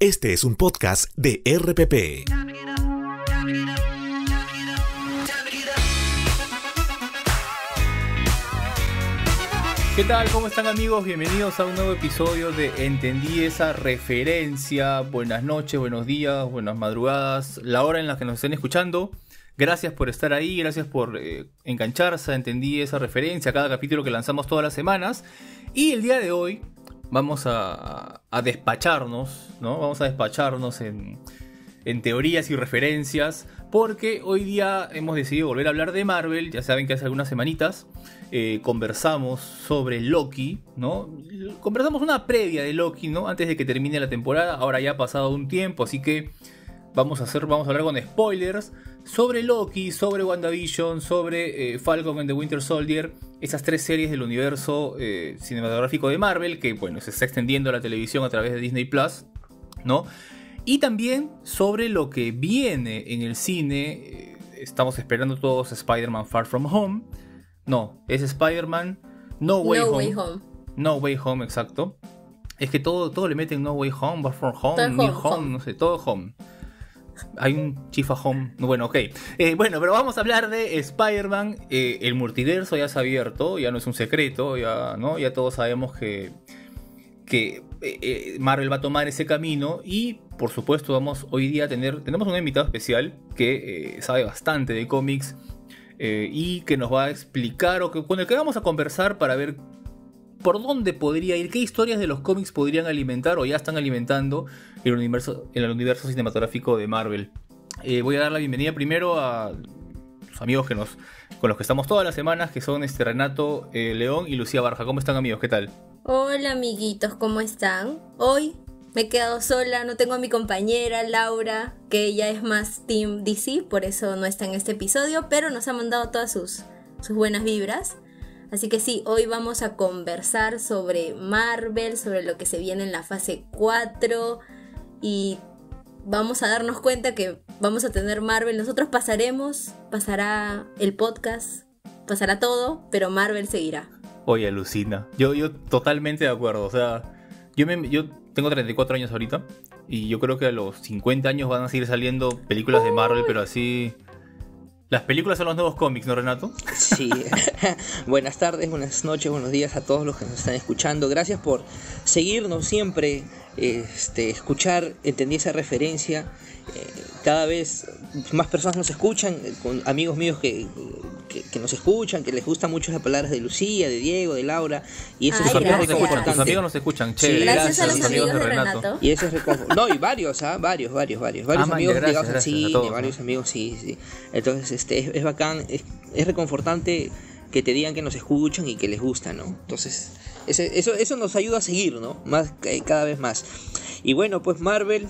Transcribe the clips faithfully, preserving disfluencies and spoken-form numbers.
Este es un podcast de R P P. ¿Qué tal? ¿Cómo están, amigos? Bienvenidos a un nuevo episodio de Entendí esa referencia. Buenas noches, buenos días, buenas madrugadas, la hora en la que nos estén escuchando. Gracias por estar ahí, gracias por eh, engancharse a Entendí esa referencia, cada capítulo que lanzamos todas las semanas. Y el día de hoy vamos a, a despacharnos, ¿no? Vamos a despacharnos en, en teorías y referencias, porque hoy día hemos decidido volver a hablar de Marvel. Ya saben que hace algunas semanitas eh, conversamos sobre Loki, ¿no? Conversamos una previa de Loki, ¿no? Antes de que termine la temporada. Ahora ya ha pasado un tiempo, así que vamos a hacer, vamos a hablar con spoilers sobre Loki, sobre WandaVision, sobre eh, Falcon and the Winter Soldier, esas tres series del universo eh, cinematográfico de Marvel, que bueno, se está extendiendo a la televisión a través de Disney Plus, ¿no? Y también sobre lo que viene en el cine. Eh, estamos esperando todos Spider-Man Far From Home. No, es Spider-Man No Way No Home. Way Home. No Way Home, exacto. Es que todo, todo le meten No Way Home, Far From Home, Todo New home, home, home. no sé, todo Home. Hay un Chifa Home. Bueno, ok. Eh, bueno, pero vamos a hablar de Spider-Man. Eh, el multiverso ya se ha abierto, ya no es un secreto, ya, ¿no? Ya todos sabemos que, que eh, Marvel va a tomar ese camino. Y por supuesto, vamos hoy día a tener. Tenemos un invitado especial que eh, sabe bastante de cómics eh, y que nos va a explicar, o que, con el que vamos a conversar para ver por dónde podría ir, qué historias de los cómics podrían alimentar o ya están alimentando el universo, en el universo cinematográfico de Marvel. Eh, voy a dar la bienvenida primero a los amigos que nos, con los que estamos todas las semanas, que son este Renato eh, León y Lucía Barja. ¿Cómo están, amigos? ¿Qué tal? Hola, amiguitos, ¿cómo están? Hoy me he quedado sola, no tengo a mi compañera Laura, que ella es más Team D C, por eso no está en este episodio, pero nos ha mandado todas sus, sus buenas vibras. Así que sí, hoy vamos a conversar sobre Marvel, sobre lo que se viene en la fase cuatro, y vamos a darnos cuenta que vamos a tener Marvel. Nosotros pasaremos, pasará el podcast, pasará todo, pero Marvel seguirá. Oye, alucina. Yo, yo totalmente de acuerdo. O sea, yo, me, yo tengo treinta y cuatro años ahorita y yo creo que a los cincuenta años van a seguir saliendo películas de Marvel, pero así... Las películas son los nuevos cómics, ¿no, Renato? Sí. Buenas tardes, buenas noches, buenos días a todos los que nos están escuchando. Gracias por seguirnos siempre, este, escuchar, entendí esa referencia. Eh, cada vez más personas nos escuchan, con amigos míos que, que, que nos escuchan, que les gustan mucho las palabras de Lucía, de Diego, de Laura. Y eso Ay, es Tus amigos, nos gracias. escuchan, tus amigos nos escuchan, chévere. Sí, Gracias, gracias a los amigos de Renato. Y eso es reconfort- No, y varios, ¿ah? Varios, varios, varios. Varios Ah, amigos man, gracias, ligados al gracias a cine, todos, varios ¿no? amigos, sí, sí. Entonces, este, es, es bacán, es, es reconfortante que te digan que nos escuchan y que les gusta, ¿no? Entonces, ese, eso, eso nos ayuda a seguir, ¿no? Más, eh, cada vez más. Y bueno, pues Marvel...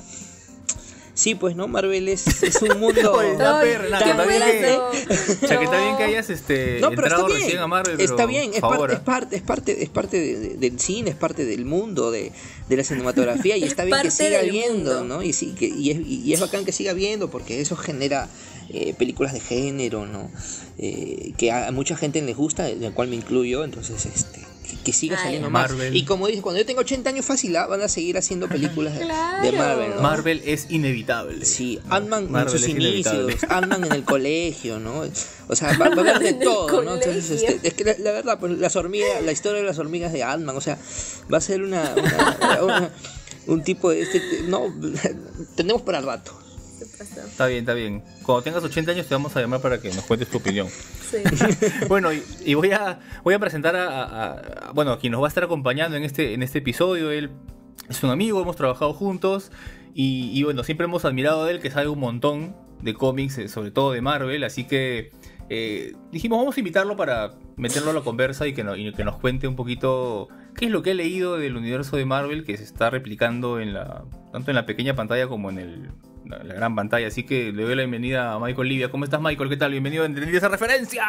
Sí, pues, ¿no? Marvel es, es un mundo... Oye, está Ay, bien, Renato, qué está bien que, bueno. o sea, que está bien que hayas este, No, pero entrado está bien, recién a Marvel, pero está bien, es, por favor, parte, es parte, es parte, es parte de- de- del cine, es parte del mundo, de, de la cinematografía, y está bien que Parte siga del viendo, mundo. ¿no? Y sí, que, y, es, y es bacán que siga viendo, porque eso genera eh, películas de género, ¿no? Eh, que a mucha gente les gusta, en el cual me incluyo, entonces este que, que siga Ay. saliendo más. Marvel. Y como dices, cuando yo tengo ochenta años fácil, ah, van a seguir haciendo películas de, Claro. de Marvel, ¿no? Marvel es inevitable. Sí, ¿no? Ant-Man en Marvel sus es inevitable. inicios, Ant-Man en el colegio, ¿no? O sea, va, va a haber de En el todo, ¿no? Entonces, colegio. este, es que la, la verdad, pues, las hormigas, la historia de las hormigas de Ant-Man, o sea, va a ser una, una- una- un tipo de este, no, tenemos para rato. ¿Qué pasó? Está bien, está bien. Cuando tengas ochenta años te vamos a llamar para que nos cuentes tu opinión. Sí. Bueno, y, y voy a voy a presentar a, a- a- bueno, a quien nos va a estar acompañando en este en este episodio. Él es un amigo, hemos trabajado juntos y, y bueno, siempre hemos admirado de él, que sabe un montón de cómics, eh, sobre todo de Marvel, así que eh, dijimos, vamos a invitarlo para meterlo a la conversa y que, no- y que nos cuente un poquito qué es lo que ha leído del universo de Marvel, que se está replicando en la tanto en la pequeña pantalla como en el la, la gran pantalla. Así que le doy la bienvenida a Michael Livia. ¿Cómo estás, Michael? ¿Qué tal? Bienvenido a Entendí esa referencia.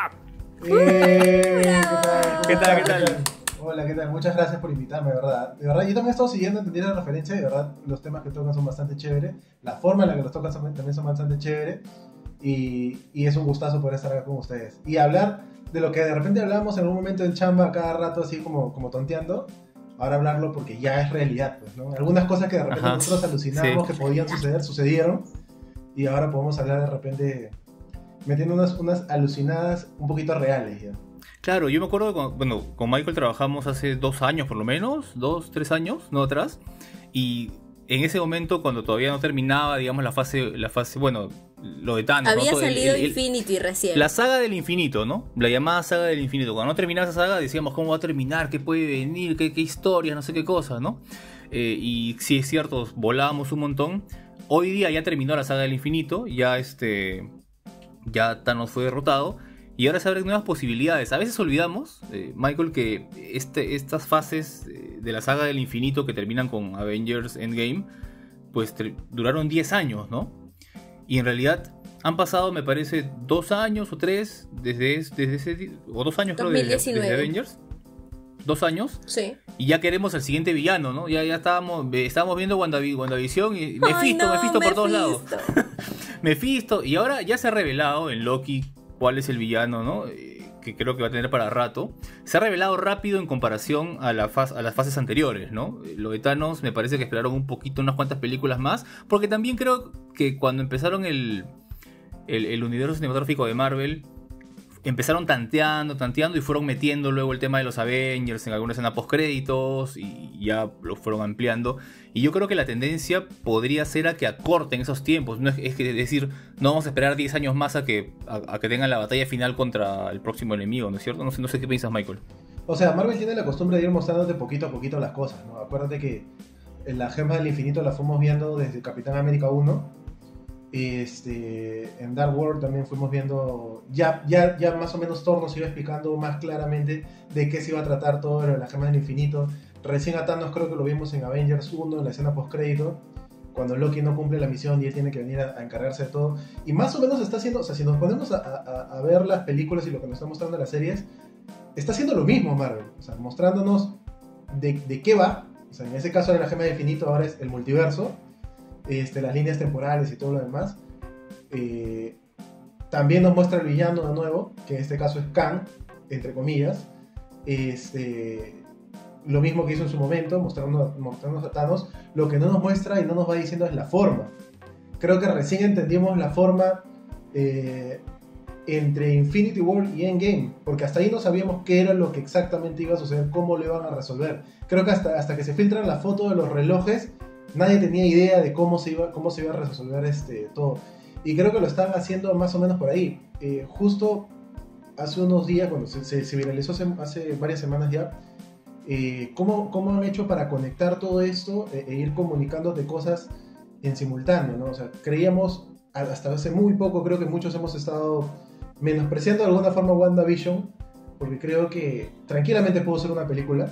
Eh, ¿qué tal? ¿Qué tal, qué tal? Hola, ¿qué tal? Muchas gracias por invitarme, de verdad. De verdad, yo también he estado siguiendo, entendí la referencia, y de verdad, los temas que tocan son bastante chéveres. La forma en la que los tocan son- también son bastante chéveres. Y, y es un gustazo poder estar acá con ustedes. Y hablar de lo que de repente hablábamos en algún momento en chamba, cada rato, así como, como tonteando. ahora hablarlo porque ya es realidad, pues, ¿no? Algunas cosas que de repente Ajá, nosotros alucinábamos sí. que podían suceder, sucedieron, y ahora podemos hablar de repente metiendo unas, unas alucinadas un poquito reales ya. Claro, yo me acuerdo que con, bueno, con Michael trabajamos hace dos años por lo menos, dos, tres años, no atrás, y en ese momento cuando todavía no terminaba, digamos, la fase, la fase, bueno, lo de Thanos, Había ¿no? Todo el- salido el- el- Infinity recién. La saga del infinito, ¿no? La llamada saga del infinito. Cuando no terminaba esa saga decíamos cómo va a terminar, qué puede venir, qué, qué historias, no sé qué cosas, ¿no? Eh, y sí es cierto, volábamos un montón. Hoy día ya terminó la saga del infinito, ya este, ya Thanos fue derrotado. Y ahora se abren nuevas posibilidades. A veces olvidamos, eh, Michael, que este, estas fases eh, de la saga del infinito que terminan con Avengers Endgame, pues ter- duraron diez años, ¿no? Y en realidad han pasado, me parece, dos años o tres desde, es- desde ese... di- o dos años creo desde, dos mil diecinueve. desde Avengers. Dos años. Sí. Y ya queremos al siguiente villano, ¿no? Ya, ya estábamos, eh, estábamos viendo Wandavi- WandaVision y Mephisto, Ay, no, Mephisto por todos lados. Mephisto. Mephisto, y ahora ya se ha revelado en Loki cuál es el villano, ¿no? Eh, que creo que va a tener para rato. Se ha revelado rápido en comparación a, la faz- a las fases anteriores, ¿no? Eh, Lo de Thanos me parece que esperaron un poquito, unas cuantas películas más, porque también creo que cuando empezaron el, el, el universo cinematográfico de Marvel, empezaron tanteando, tanteando y fueron metiendo luego el tema de los Avengers en alguna escena post créditos y ya lo fueron ampliando. Y yo creo que la tendencia podría ser a que acorten esos tiempos. No es, es que decir, no vamos a esperar diez años más a que, a, a que tengan la batalla final contra el próximo enemigo, ¿no es cierto? No sé, no sé qué piensas, Michael. O sea, Marvel tiene la costumbre de ir mostrándote poquito a poquito las cosas, ¿no? Acuérdate que en la Gema del Infinito la fuimos viendo desde Capitán América uno. Este, en Dark World también fuimos viendo, ya, ya, ya más o menos Thor nos iba explicando más claramente de qué se iba a tratar todo lo de la Gema del Infinito. Recién a Thanos creo que lo vimos en Avengers uno, en la escena post-crédito, cuando Loki no cumple la misión y él tiene que venir a, a encargarse de todo. Y más o menos está haciendo, o sea, si nos ponemos a, a, a ver las películas y lo que nos está mostrando las series, está haciendo lo mismo Marvel, o sea, mostrándonos de, de qué va. O sea, en ese caso de la Gema del Infinito ahora es el multiverso, este, las líneas temporales y todo lo demás. Eh, también nos muestra el villano de nuevo, que en este caso es Kang, entre comillas. Este, lo mismo que hizo en su momento, mostrando, mostrándonos a Thanos. Lo que no nos muestra y no nos va diciendo es la forma. Creo que recién entendimos la forma eh, entre Infinity War y Endgame, porque hasta ahí no sabíamos qué era lo que exactamente iba a suceder, cómo lo iban a resolver. Creo que hasta, hasta que se filtran las fotos de los relojes, nadie tenía idea de cómo se iba, cómo se iba a resolver este, todo. Y creo que lo están haciendo más o menos por ahí. Eh, justo hace unos días, cuando se, se, se viralizó hace, hace varias semanas ya, eh, ¿cómo, ¿cómo han hecho para conectar todo esto e, e ir comunicándote cosas en simultáneo, ¿no? O sea, creíamos, hasta hace muy poco, creo que muchos hemos estado menospreciando de alguna forma WandaVision, porque creo que tranquilamente pudo ser una película.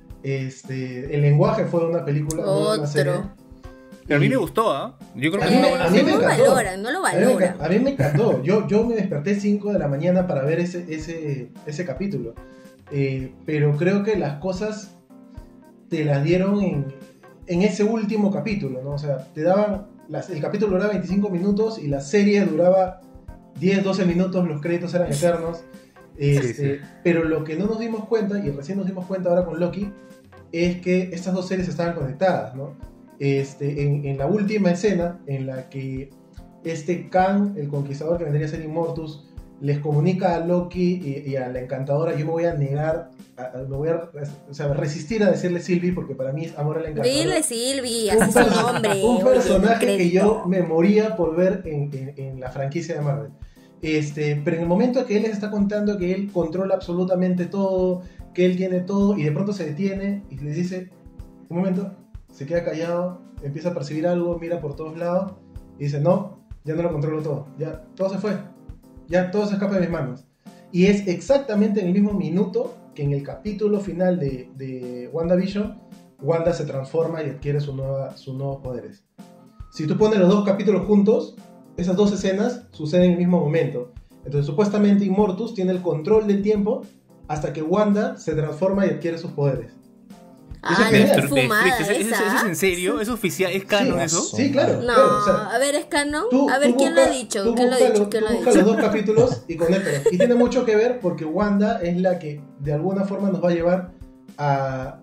Este, el lenguaje fue de una película, no de una serie. Otro. Pero a mí Y- me gustó, ¿ah? Yo creo que A es mí una me- buena a mí me No serie. lo encantó. valoran, no lo A mí, me, valoran. enca- a mí me encantó. Yo, yo me desperté cinco de la mañana para ver ese, ese, ese capítulo. Eh, pero creo que las cosas te las dieron en, en ese último capítulo, ¿no? O sea, te daban. Las, el capítulo duraba veinticinco minutos y la serie duraba diez, doce minutos, los créditos eran eternos. Este, Sí, sí. Pero lo que no nos dimos cuenta, y recién nos dimos cuenta ahora con Loki, es que estas dos series estaban conectadas, ¿no? Este, en, en la última escena, en la que este Kang, el conquistador que vendría a ser Immortus, les comunica a Loki y, y a la Encantadora, yo me voy a negar, a, a- me voy a o sea, resistir a decirle Sylvie, porque para mí es amor a la Encantadora. Dile Silvi, Un así su perso- nombre. un oye, personaje que crédito. yo me moría por ver en, en- en la franquicia de Marvel. Este, pero en el momento que él les está contando que él controla absolutamente todo, que él tiene todo, y de pronto se detiene y les dice, un momento, se queda callado, empieza a percibir algo, mira por todos lados, y dice, no, ya no lo controlo todo, ya todo se fue, ya todo se escapa de mis manos. Y es exactamente en el mismo minuto que en el capítulo final de, de WandaVision, Wanda se transforma y adquiere su nueva, sus nuevos poderes. Si tú pones los dos capítulos juntos, esas dos escenas suceden en el mismo momento. Entonces, supuestamente Immortus tiene el control del tiempo hasta que Wanda se transforma y adquiere sus poderes. Ah, Eso es qué genial. Pero de fumada Netflix, ¿eso, eso- eso es en serio? ¿Es oficial? ¿Es canon Sí, eso? Sí, claro. No, claro, o sea, a ver, ¿es canon? tú- A ver, tú ¿quién busca- lo ha dicho? tú ¿Quién lo ha busca dicho? lo- ¿Quién tú lo ha busca dicho? los dos capítulos y conéctalos. Y tiene mucho que ver porque Wanda es la que de alguna forma nos va a llevar a,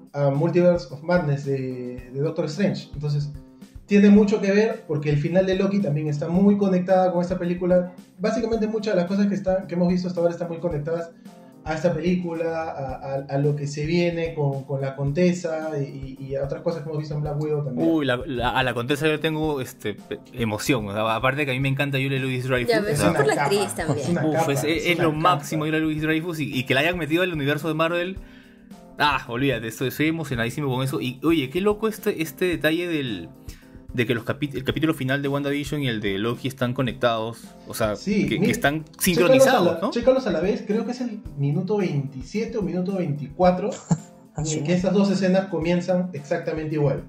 a Multiverse of Madness de, de Doctor Strange. Entonces, tiene mucho que ver porque el final de Loki también está muy conectada con esta película. Básicamente muchas de las cosas que, están, que hemos visto hasta ahora están muy conectadas a esta película, a, a, a lo que se viene con, con la Contesa y, y a otras cosas que hemos visto en Black Widow también. Uy, la, la, a la Contesa yo tengo este, emoción. O sea, aparte de que a mí me encanta Julia Louis-Dreyfus. Ya, pero es es por la capa, actriz también. es una Uf, capa, es, es, es es lo una máximo capa. Julia Louis-Dreyfus y, y que la hayan metido al universo de Marvel. Ah, olvídate, estoy, estoy emocionadísimo con eso. Y oye, qué loco este, este detalle del de que los capi- el capítulo final de WandaVision y el de Loki están conectados. O sea, Sí, que, mira, que están Chécalos sincronizados, a la, ¿no? chécalos a la vez, creo que es el minuto veintisiete o minuto veinticuatro en el que esas dos escenas comienzan exactamente igual.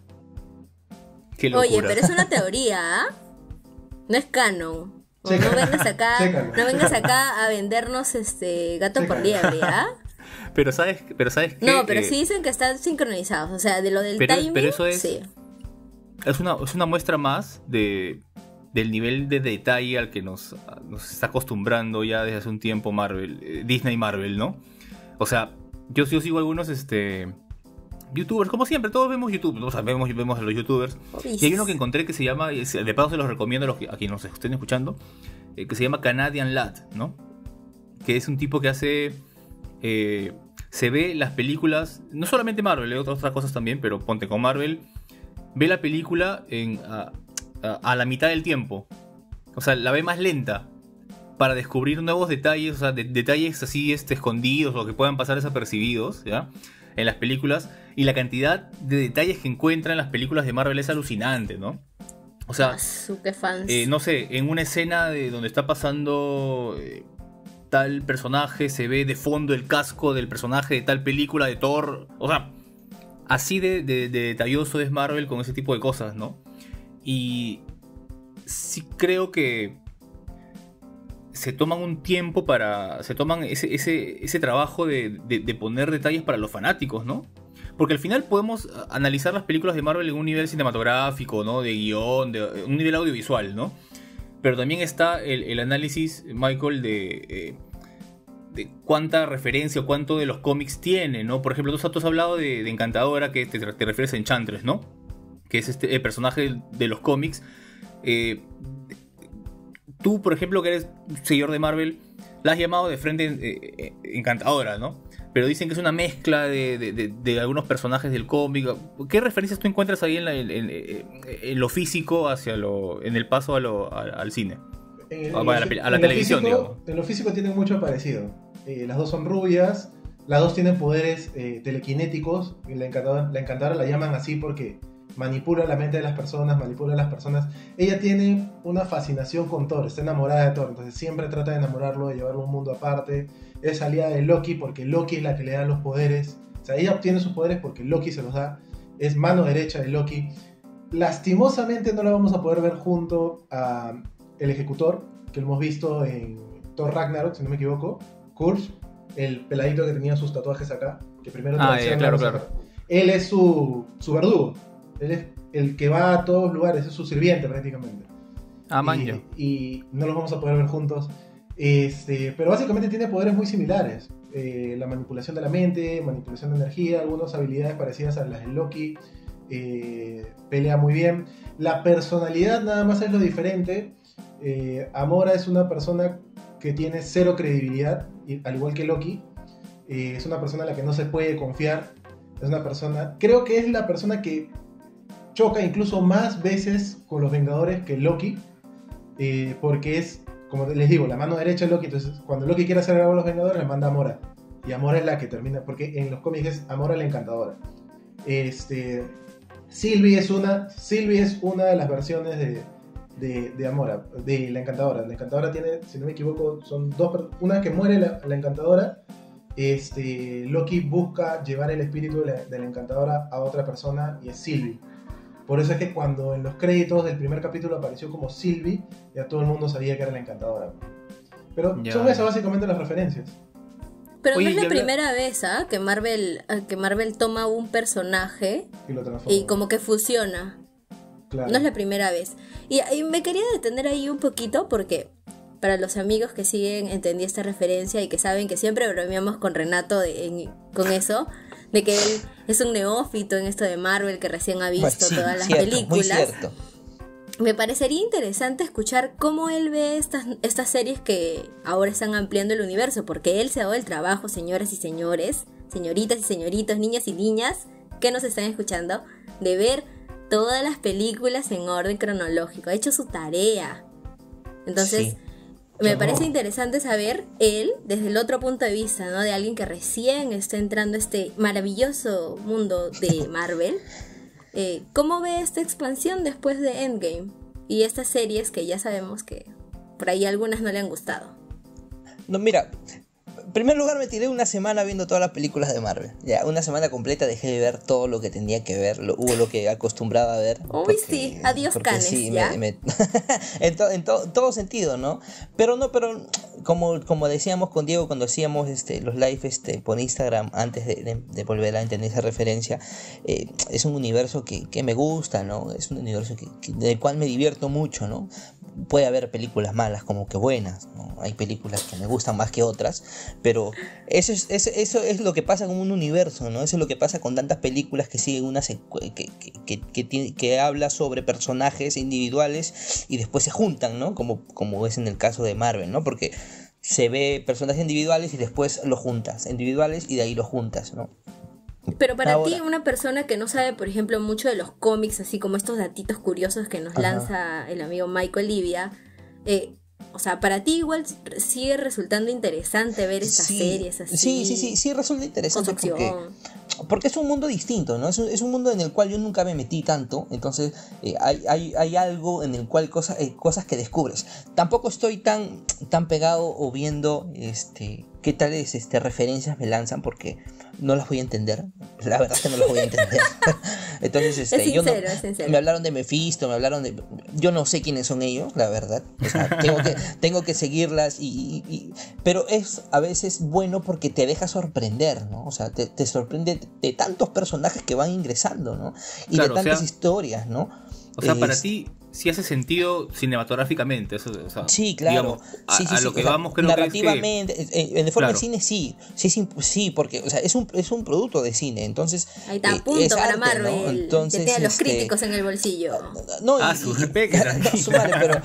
Qué locura. Oye, pero es una teoría, ¿ah? No es canon. O Checa. no vengas acá, Chécalo. no vengas acá a vendernos este gato por Chécalo. liebre, ¿ah? Pero sabes, pero sabes que No, pero eh, sí dicen que están sincronizados. O sea, de lo del pero- timing, pero eso es- sí. es una, es una muestra más de del nivel de detalle al que nos, nos está acostumbrando ya desde hace un tiempo Marvel, eh, Disney y Marvel, ¿no? O sea, yo, yo sigo algunos este youtubers, como siempre, todos vemos YouTube, ¿no? O sea, vemos, vemos a los youtubers. Obis. Y hay uno que encontré que se llama, y de paso se los recomiendo a, los que, a quienes nos estén escuchando, eh, que se llama Canadian Lad, ¿no? Que es un tipo que hace... eh, se ve las películas, no solamente Marvel, hay otras, otras cosas también, pero ponte con Marvel, ve la película en, a, a, a la mitad del tiempo. O sea, la ve más lenta para descubrir nuevos detalles, o sea, de, detalles así este, escondidos o que puedan pasar desapercibidos, ¿ya? En las películas. Y la cantidad de detalles que encuentra en las películas de Marvel es alucinante, ¿no? O sea, Ah, su, qué fans. eh, no sé, en una escena de donde está pasando eh, tal personaje, se ve de fondo el casco del personaje de tal película de Thor. O sea, así de, de, de detalloso es Marvel con ese tipo de cosas, ¿no? Y sí creo que se toman un tiempo para... Se toman ese, ese, ese trabajo de, de, de poner detalles para los fanáticos, ¿no? Porque al final podemos analizar las películas de Marvel en un nivel cinematográfico, ¿no? De guión, de un nivel audiovisual, ¿no? Pero también está el, el análisis, Michael, de, eh, de cuánta referencia o cuánto de los cómics tiene, ¿no? Por ejemplo, tú, tú has hablado de, de Encantadora, que te, te refieres a Enchantress, ¿no? Que es este el personaje de los cómics. Eh, tú, por ejemplo, que eres seguidor de Marvel, la has llamado de frente eh, eh, Encantadora, ¿no? Pero dicen que es una mezcla de, de, de, de algunos personajes del cómic. ¿Qué referencias tú encuentras ahí en, la, en, en, en lo físico hacia lo, en el paso a lo, a, al cine? En el- A, en a lo la, fi- a la en lo televisión, físico- digamos. En lo físico tienen mucho parecido. Eh, las dos son rubias, las dos tienen poderes eh, telequinéticos. Y la encantadora, la encantadora la llaman así porque manipula la mente de las personas, manipula a las personas. Ella tiene una fascinación con Thor, está enamorada de Thor, entonces siempre trata de enamorarlo, de llevarlo a un mundo aparte. Es aliada de Loki porque Loki es la que le da los poderes. O sea, ella obtiene sus poderes porque Loki se los da. Es mano derecha de Loki. Lastimosamente no la vamos a poder ver junto a el ejecutor, que lo hemos visto en Thor Ragnarok, si no me equivoco. Kurz, el peladito que tenía sus tatuajes acá, que primero Ah, te decían, ya, claro, vamos a claro. ver. Él es su, su verdugo. Él es el que va a todos lugares, es su sirviente prácticamente. Ah, manjo. Y, y no los vamos a poder ver juntos. Este, pero básicamente tiene poderes muy similares. Eh, la manipulación de la mente, manipulación de energía, algunas habilidades parecidas a las de Loki. Eh, pelea muy bien. La personalidad nada más es lo diferente. Eh, Amora es una persona que tiene cero credibilidad, y- al igual que Loki. Eh, es una persona a la que no se puede confiar. Es una persona, creo que es la persona que choca incluso más veces con los Vengadores que Loki, eh, porque es, como les digo, la mano derecha de Loki. Entonces, cuando Loki quiere hacer algo a los Vengadores, le manda a Amora. Y Amora es la que termina, porque en los cómics es Amora la Encantadora. Este, Sylvie es una, Sylvie es una de las versiones de, de, de Amora, de la Encantadora. La Encantadora tiene, si no me equivoco, son dos, per- una que muere la, la Encantadora. Este, Loki busca llevar el espíritu de la, de la Encantadora a otra persona y es Sylvie. Por eso es que cuando en los créditos del primer capítulo apareció como Sylvie, ya todo el mundo sabía que era la Encantadora. Pero Ya. son esas básicamente las referencias. Pero Oye, no es y la habla- primera vez, ¿ah? Que Marvel, ah, que Marvel toma un personaje Y lo transforman. y como que fusiona. Claro. No es la primera vez. Y, y me quería detener ahí un poquito porque para los amigos que siguen entendí esta referencia y que saben que siempre bromeamos con Renato de- en- con eso, de que él es un neófito en esto de Marvel, que recién ha visto Pues sí, todas las cierto, películas. muy cierto. Me parecería interesante escuchar cómo él ve estas, estas series que ahora están ampliando el universo, porque él se ha dado el trabajo, señoras y señores, señoritas y señoritos, niñas y niñas que nos están escuchando, de ver todas las películas en orden cronológico. Ha hecho su tarea. Entonces, Sí. me No. parece interesante saber él, desde el otro punto de vista, ¿no? De alguien que recién está entrando a este maravilloso mundo de Marvel. Eh, ¿Cómo ve esta expansión después de Endgame? Y estas series que ya sabemos que por ahí algunas no le han gustado. No, mira, en primer lugar me tiré una semana viendo todas las películas de Marvel. Ya, una semana completa dejé de ver todo lo que tenía que ver, lo, hubo lo que acostumbraba a ver. Uy, sí, adiós porque canes, sí, ¿ya? me- me- en to- en to- todo sentido, ¿no? Pero no, pero como, como decíamos con Diego cuando hacíamos este, los live este, por Instagram antes de, de- de volver a entender esa referencia, eh, es un universo que, que me gusta, ¿no? Es un universo que, que- del cual me divierto mucho, ¿no? Puede haber películas malas como que buenas, ¿no? Hay películas que me gustan más que otras, pero eso es, eso, eso es lo que pasa con un universo, ¿no? Eso es lo que pasa con tantas películas que siguen una secue- que, que, que, que, tiene- que habla sobre personajes individuales y después se juntan, ¿no? Como, como es en el caso de Marvel, ¿no? Porque se ve personajes individuales y después los juntas, individuales y de ahí los juntas, ¿no? Pero para Ahora. ti, una persona que no sabe, por ejemplo, mucho de los cómics, así como estos datitos curiosos que nos Ajá. lanza el amigo Michael Livia, eh, o sea, para ti igual sigue resultando interesante ver estas Sí, series así. Sí, sí, sí, sí, resulta interesante porque, Construcción. porque es un mundo distinto, ¿no? Es un, es un mundo en el cual yo nunca me metí tanto, entonces eh, hay, hay, hay algo en el cual cosas, eh, cosas que descubres. Tampoco estoy tan, tan pegado o viendo este, qué tales este, referencias me lanzan porque no las voy a entender, la verdad es que no las voy a entender. Entonces, este, Es yo no, sincero, es sincero. me hablaron de Mephisto, me hablaron de... Yo no sé quiénes son ellos, la verdad. O sea, tengo que, tengo que seguirlas y, y- y- pero es a veces bueno porque te deja sorprender, ¿no? O sea, te, te sorprende de tantos personajes que van ingresando, ¿no? Y Claro, de o tantas sea- historias, ¿no? O sea, para Es- ti sí hace sentido cinematográficamente. Eso, o sea, Sí, claro. digamos, a, sí, sí, a sí. lo que O sea, vamos creo que es que... narrativamente, en, en forma Claro. de cine sí, sí, sí, sí, porque o sea, es un es un producto de cine, entonces Ahí está, eh, punto es para arte, Marvel. ¿no? Entonces, que tiene a los este, críticos en el bolsillo. No, y, Ah, su y- repeque, no, tranquila. su madre, pero,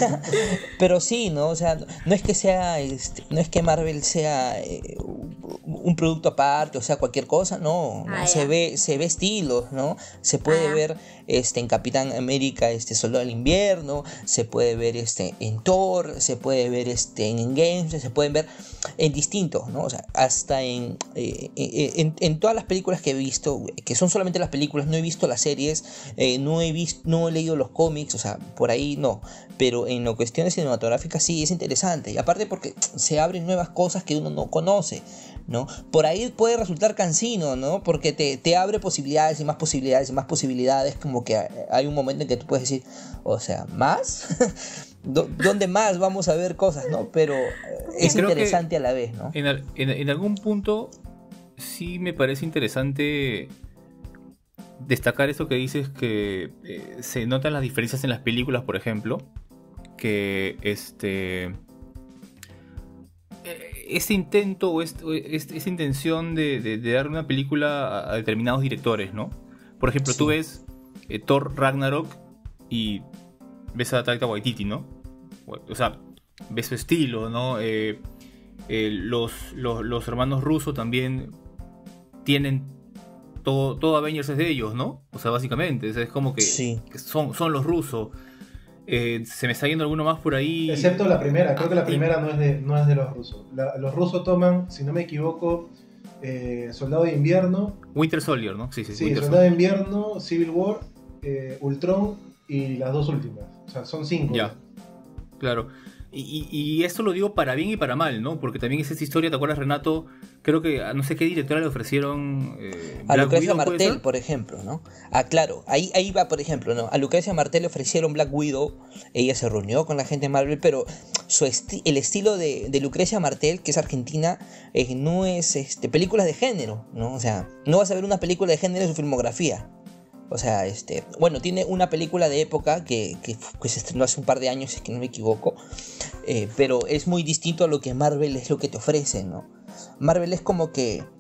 pero sí, ¿no? O sea, no es que sea, este, no es que Marvel sea eh, un producto aparte, o sea, cualquier cosa, no, ¿no? Ah, se ya. ve, se ve estilos, ¿no? Se puede Ah. ver este en Capitán América, este Soldado del Invierno, se puede ver este en Thor, se puede ver este en Endgame, se pueden ver en distintos, ¿no? O sea, hasta en, eh, en, en todas las películas que he visto, que son solamente las películas, no he visto las series, eh, no he visto, no he leído los cómics, o sea, por ahí no, pero en las cuestiones cinematográficas sí es interesante, y aparte porque se abren nuevas cosas que uno no conoce, ¿no? Por ahí puede resultar cansino, ¿no? Porque te, te abre posibilidades y más posibilidades y más posibilidades, como que hay un momento en que tú puedes decir, o sea, ¿más? ¿Dó- ¿Dónde más vamos a ver cosas, no? Pero eh, es Creo que interesante a la vez, ¿no? En, al- en- en algún punto sí me parece interesante destacar eso que dices, que eh, se notan las diferencias en las películas, por ejemplo, que este eh, ese intento o este- o este- esa intención de, de, de dar una película a, a determinados directores, ¿no? Por ejemplo, Sí. tú ves eh, Thor Ragnarok y ves a Taika Waititi, ¿no? O sea, ves su estilo, ¿no? Eh, eh, los, los, los hermanos rusos también tienen todo, todo Avengers es de ellos, ¿no? O sea, básicamente, o sea, es como que, Sí. que son, son los rusos. Eh, se me está yendo alguno más por ahí. Excepto la primera, creo que la Ah, primera no es de, no es de los rusos. La- los rusos toman, si no me equivoco, eh, Soldado de Invierno, Winter Soldier, ¿no? Sí, sí, sí, Winter Soldado de Soldier. Invierno, Civil War, eh, Ultron y las dos últimas. O sea, son cinco. Ya, claro. Y, y, y esto lo digo para bien y para mal, ¿no? Porque también es esta historia, ¿te acuerdas, Renato? Creo que a no sé qué directora le ofrecieron. Eh, A Black Lucrecia Widow, ¿puede Martel, ser? por ejemplo, ¿no? Ah, claro, ahí, ahí va, por ejemplo, ¿no? A Lucrecia Martel le ofrecieron Black Widow, ella se reunió con la gente de Marvel, pero su esti- el estilo de, de Lucrecia Martel, que es argentina, eh, no es este, películas de género, ¿no? O sea, no vas a ver una película de género en su filmografía. O sea, este, bueno, tiene una película de época que, que, que se estrenó hace un par de años, si es que no me equivoco, eh, pero es muy distinto a lo que Marvel es lo que te ofrece, ¿no? Marvel es como que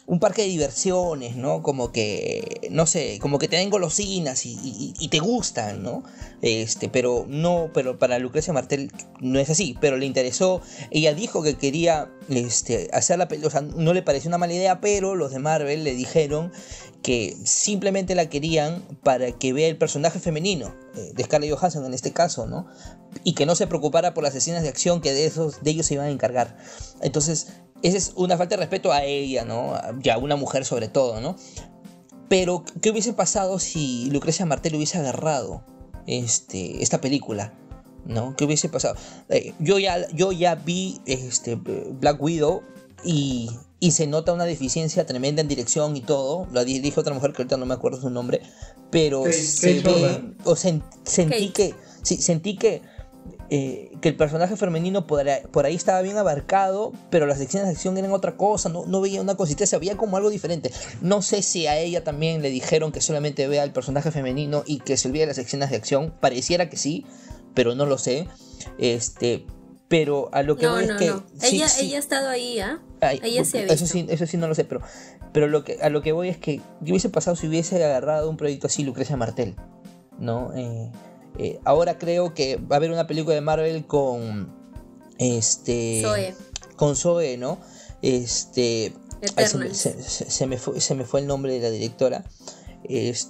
un parque de diversiones, ¿no? Como que, no sé, como que te den golosinas y, y, y te gustan, ¿no? Este, pero no, pero para Lucrecia Martel no es así, pero le interesó, ella dijo que quería este, hacer la película, o sea, no le pareció una mala idea, pero los de Marvel le dijeron que simplemente la querían para que vea el personaje femenino, eh, de Scarlett Johansson en este caso, ¿no? Y que no se preocupara por las escenas de acción que de, esos, de ellos se iban a encargar. Entonces, esa es una falta de respeto a ella, ¿no? Y a una mujer sobre todo, ¿no? Pero, ¿qué hubiese pasado si Lucrecia Martel hubiese agarrado este, esta película? ¿No? ¿Qué hubiese pasado? Eh, yo, ya, yo ya vi este, Black Widow y, y se nota una deficiencia tremenda en dirección y todo. Lo dijo otra mujer que ahorita no me acuerdo su nombre. Pero Kate, se Kate ve... Shortland. O sen, sentí Kate. que... Sí, sentí que... Eh, que el personaje femenino por ahí, por ahí estaba bien abarcado, pero las escenas de acción eran otra cosa, no, no veía una consistencia, veía como algo diferente. No sé si a ella también le dijeron que solamente vea el personaje femenino y que se olvide de las escenas de acción, pareciera que sí, pero no lo sé. Este, pero a lo que No, voy no, es que no. sí, ella, sí. ella ha estado ahí, ¿ah? Ay, ella sí ha visto. eso sí, eso sí no lo sé, pero, pero lo que, a lo que voy es que ¿qué hubiese pasado si hubiese agarrado un proyecto así Lucrecia Martel? ¿No? Eh, eh, ahora creo que va a haber una película de Marvel con este Zoe. con Zoe, ¿no? Este ay, se, me, Eternals. se, se- se me fue, se me fue el nombre de la directora. Es-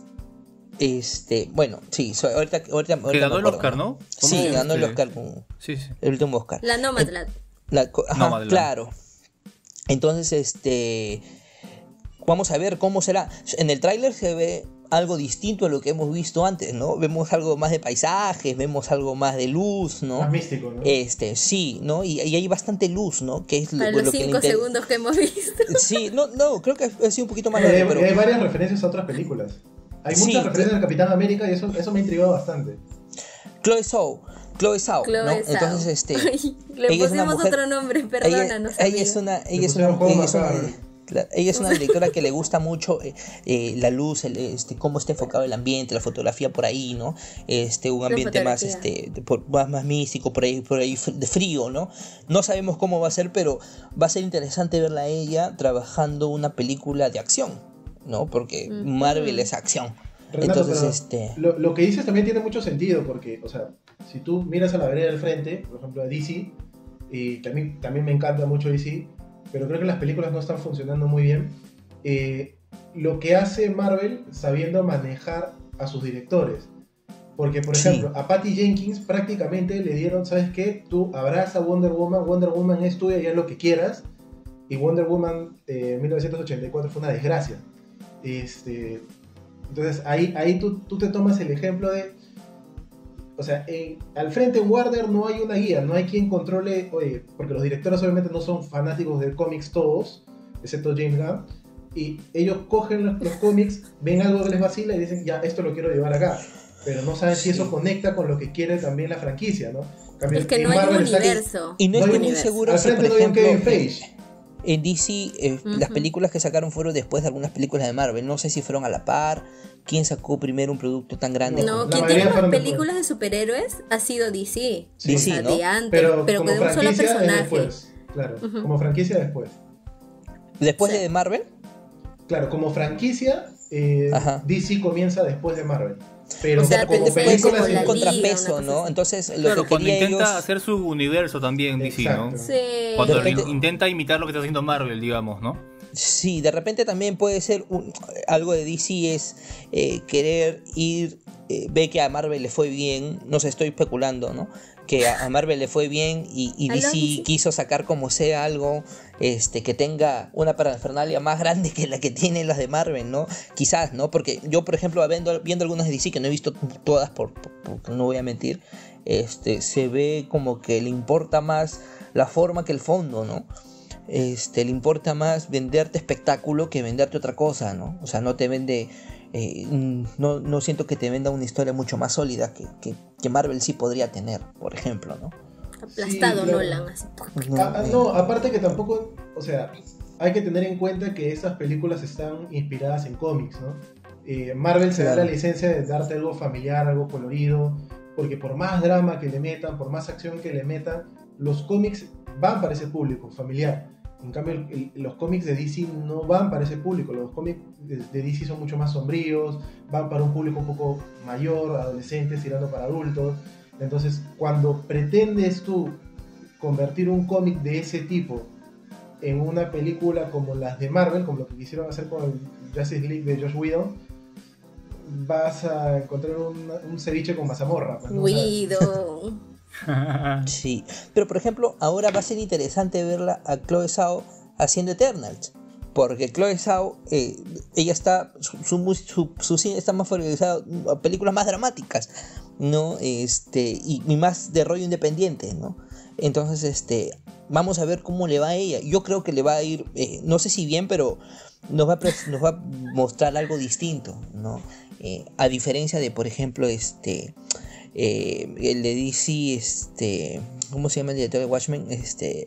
Este, bueno, sí, Zoe, ahorita, ahorita, ahorita Que ganó me el acuerdo, Oscar, ¿no? Sí, ¿Cómo? ganó el Este, Oscar con Sí, sí. el último Oscar. La Nomadland. La co- ajá, Nomadland. claro. Entonces, este, vamos a ver cómo será. En el tráiler se ve algo distinto a lo que hemos visto antes, ¿no? Vemos algo más de paisajes, vemos algo más de luz, ¿no? Más místico, ¿no? Este, sí, ¿no? Y, y hay bastante luz, ¿no? Que es lo, Para lo los que le cinco inter- segundos que hemos visto. Sí, no, no, creo que ha sido un poquito más Eh, largo, pero hay varias referencias a otras películas. Hay Sí, muchas referencias cl- al Capitán América y eso, eso me ha intrigado bastante. Chloe Zhao, Chloe Zhao, Chloe ¿no? Zhao. Entonces, este, Ay, le ella es una pusimos mujer- otro nombre, ella, perdónanos. ella amiga. es una, ella Le es una, pusieron juego ella es una- macabro. claro, ella es una directora que le gusta mucho eh, eh, la luz, el, este, cómo está enfocado el ambiente, la fotografía por ahí, ¿no? Este, un La ambiente más, fotografía. este, de- por- más, más místico, por ahí, por ahí fr- de frío, ¿no? No sabemos cómo va a ser, pero va a ser interesante verla a ella trabajando una película de acción, ¿no? Porque Ujú. Marvel es acción. Renato, Entonces, pero este, lo, lo que dices también tiene mucho sentido porque, o sea, si tú miras a la vereda del frente, por ejemplo a D C, y que a mí también me encanta mucho D C, pero creo que las películas no están funcionando muy bien, eh, lo que hace Marvel sabiendo manejar a sus directores. Porque, por Sí. ejemplo, a Patty Jenkins prácticamente le dieron, ¿sabes qué? Tú abraza a Wonder Woman, Wonder Woman es tuya y haz lo que quieras, y Wonder Woman eh, mil novecientos ochenta y cuatro fue una desgracia. Este, entonces ahí, ahí tú, tú te tomas el ejemplo de, o sea, en- al frente en Warner no hay una guía, no hay quien controle, oye, porque los directores obviamente no son fanáticos de cómics todos, excepto James Gunn, y ellos cogen los, los cómics, ven algo que les vacila y dicen, ya, esto lo quiero llevar acá, pero no saben si Sí. eso conecta con lo que quiere también la franquicia, ¿no? En cambio, Es que en no hay un Marvel está que- universo. y no no hay estoy un muy universo. seguro Al si, por frente no hay un ejemplo, Kevin Feige. en D C, eh, las Ujú. películas que sacaron fueron después de algunas películas de Marvel. No sé si fueron a la par. ¿Quién sacó primero un producto tan grande? No, La quien mayoría tiene más fueron de películas de superhéroes ha sido D C. Sí, o sea, ¿no? de antes, Pero, pero, como que de un solo franquicia es personaje. después, claro, Ujú. como franquicia después. Después Sí. de Marvel. Claro, como franquicia, eh, Ajá. D C comienza después de Marvel. Pero O sea, de como repente puede película ser como un la Liga, contrapeso, una cosa ¿no? así. Entonces, lo Claro, que cuando quería intenta ellos... hacer su universo también, D C, ¿no? Exacto. Sí. Cuando De repente- intenta imitar lo que está haciendo Marvel, digamos, ¿no? Sí, de repente también puede ser un- algo de D C es eh, querer ir, eh, ve que a Marvel le fue bien, no sé, estoy especulando, ¿no? Que a, a Marvel le fue bien y, y ¿Aló, D C D C? quiso sacar como sea algo este, que tenga una parafernalia más grande que la que tienen las de Marvel, ¿no? Quizás, ¿no? Porque yo, por ejemplo, viendo, viendo algunas de D C, que no he visto todas, por, por- porque no voy a mentir, este, se ve como que le importa más la forma que el fondo, ¿no? Este, le importa más venderte espectáculo que venderte otra cosa, ¿no? O sea, no te vende, eh, mm, no, no siento que te venda una historia mucho más sólida que, que, que Marvel sí podría tener, por ejemplo, ¿no? Aplastado Sí, claro. Nolan, así. No, Ah, ah, eh, no, aparte que tampoco, o sea, hay que tener en cuenta que estas películas están inspiradas en cómics, ¿no? Eh, Marvel se da Claro. la licencia de darte algo familiar, algo colorido, porque por más drama que le metan, por más acción que le metan, los cómics van para ese público familiar. En cambio, el, el, los cómics de D C no van para ese público. Los cómics de, de D C son mucho más sombríos, van para un público un poco mayor, adolescentes, tirando para adultos. Entonces, cuando pretendes tú convertir un cómic de ese tipo en una película como las de Marvel, como lo que quisieron hacer con el Justice League de Joss Whedon, vas a encontrar un, un ceviche con mazamorra. Pues, ¿no? Whedon. Sí, pero por ejemplo, ahora va a ser interesante verla a Chloe Zhao haciendo Eternals, porque Chloe Zhao, eh, ella está, su, su, su, su cine está más focalizado a películas más dramáticas, ¿no? Este, y, y más de rollo independiente, ¿no? Entonces, este, vamos a ver cómo le va a ella. Yo creo que le va a ir, eh, no sé si bien, pero nos va a, nos va a mostrar algo distinto, ¿no? Eh, a diferencia de, por ejemplo, este... Eh, el de D C, este, ¿cómo se llama el director de Watchmen? Este,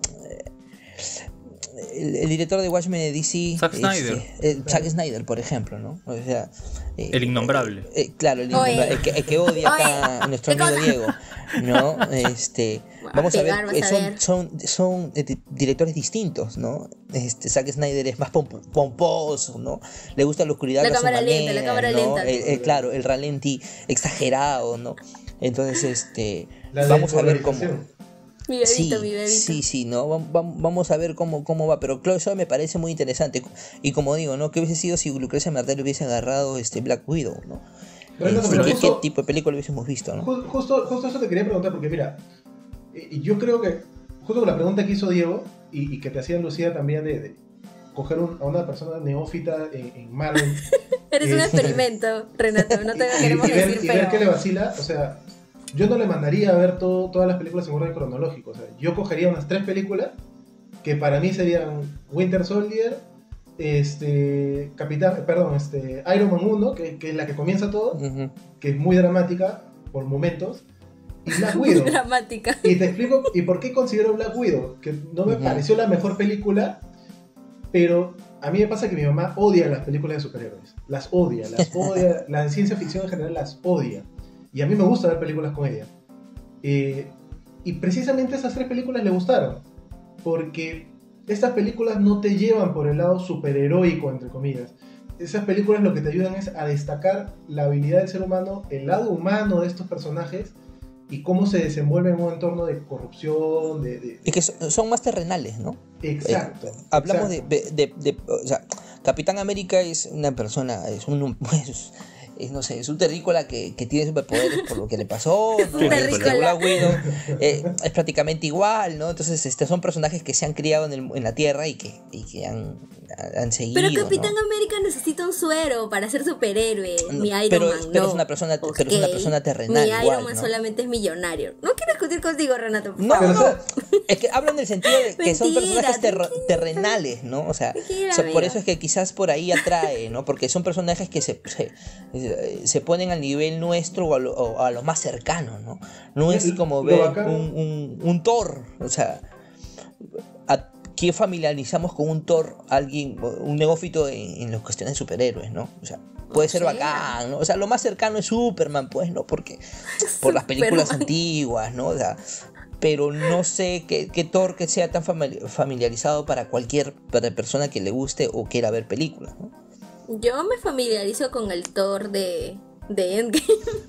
el, el director de Watchmen de D C, Zack Snyder, este, el, Zack Snyder, por ejemplo, ¿no? O sea, eh, el innombrable. Eh, eh, claro, el innombrable, el que, el que odia acá a nuestro amigo Diego, ¿no? Este, vamos a ver, eh, son, son, son eh, directores distintos, ¿no? Este, Zack Snyder es más pomp- pomposo, ¿no? Le gusta la oscuridad, la a su cámara manera, lenta, la cámara ¿no? lenta. El, el, claro, el ralenti exagerado, ¿no? Entonces, este, La vamos a ver cómo. Mi bebito, Sí, mi bebito. sí, sí, ¿no? Vam- Vamos a ver cómo, cómo va. Pero Chloe Zhao me parece muy interesante. Y como digo, ¿no? ¿Qué hubiese sido si Lucrecia Martel hubiese agarrado este Black Widow, ¿no? Pero no, Este, pero ¿qué, justo- qué tipo de película hubiésemos visto, ¿no? Ju- Justo, justo eso te quería preguntar, porque mira, y yo creo que, justo con la pregunta que hizo Diego, y, y que te hacía Lucía también de, de coger un, a una persona neófita en, en Marvel. Eres un eh, experimento, Renato, no te y, queremos y ver, decir y ver feo. qué le vacila, o sea, yo no le mandaría a ver todo, todas las películas en orden cronológico, o sea, yo cogería unas tres películas que para mí serían Winter Soldier, este, Capitán, perdón, este, Iron Man uno, que, que es la que comienza todo, Ujú. que es muy dramática por momentos, y Black Muy Widow. dramática. Y te explico y por qué considero Black Widow, que no me Ujú. pareció la mejor película, pero a mí me pasa que mi mamá odia las películas de superhéroes, las odia, las odia, la ciencia ficción en general las odia, y a mí me gusta ver películas con ella. Eh, y precisamente esas tres películas le gustaron, porque estas películas no te llevan por el lado superheroico, entre comillas. Esas películas lo que te ayudan es a destacar la habilidad del ser humano, el lado humano de estos personajes, y cómo se desenvuelve en un entorno de corrupción, de... de... Es que son, son más terrenales, ¿no? Exacto. Eh, hablamos exacto. De, de, de, de- o sea, Capitán América es una persona, es un, es, es, no sé, es un terrícola que, que tiene superpoderes por lo que le pasó, ¿no? Un Este, terrícola. Black Widow, eh, es prácticamente igual, ¿no? Entonces, este, son personajes que se han criado en, el, en la Tierra y que, y que han, han seguido, Pero Capitán ¿no? América necesita un suero para ser superhéroe. No, Mi Iron pero Man es- pero no. es una persona- Ok. pero es una persona terrenal Mi Iron igual, Man ¿no? solamente es millonario. No quiero discutir contigo, Renato, por No, favor. no, no. Es que hablan del sentido de que son Mentira, personajes ter- tranquila. terrenales, ¿no? O sea, Tranquila, o sea, por amiga. eso es que quizás por ahí atrae, ¿no? Porque son personajes que se, se, se ponen al nivel nuestro o a lo, o a lo más cercano, ¿no? No es Lo como ver bacán- un, un, un Thor, o sea, ¿a qué familiarizamos con un Thor? Alguien, un neófito en, en las cuestiones de superhéroes, ¿no? O sea, puede ser sea. bacán, ¿no? O sea, lo más cercano es Superman, pues, ¿no? Porque por las películas Superman. antiguas, ¿no? O sea, pero no sé qué, qué Thor que sea tan famili- familiarizado para cualquier para persona que le guste o quiera ver películas, ¿no? Yo me familiarizo con el Thor de, de Endgame.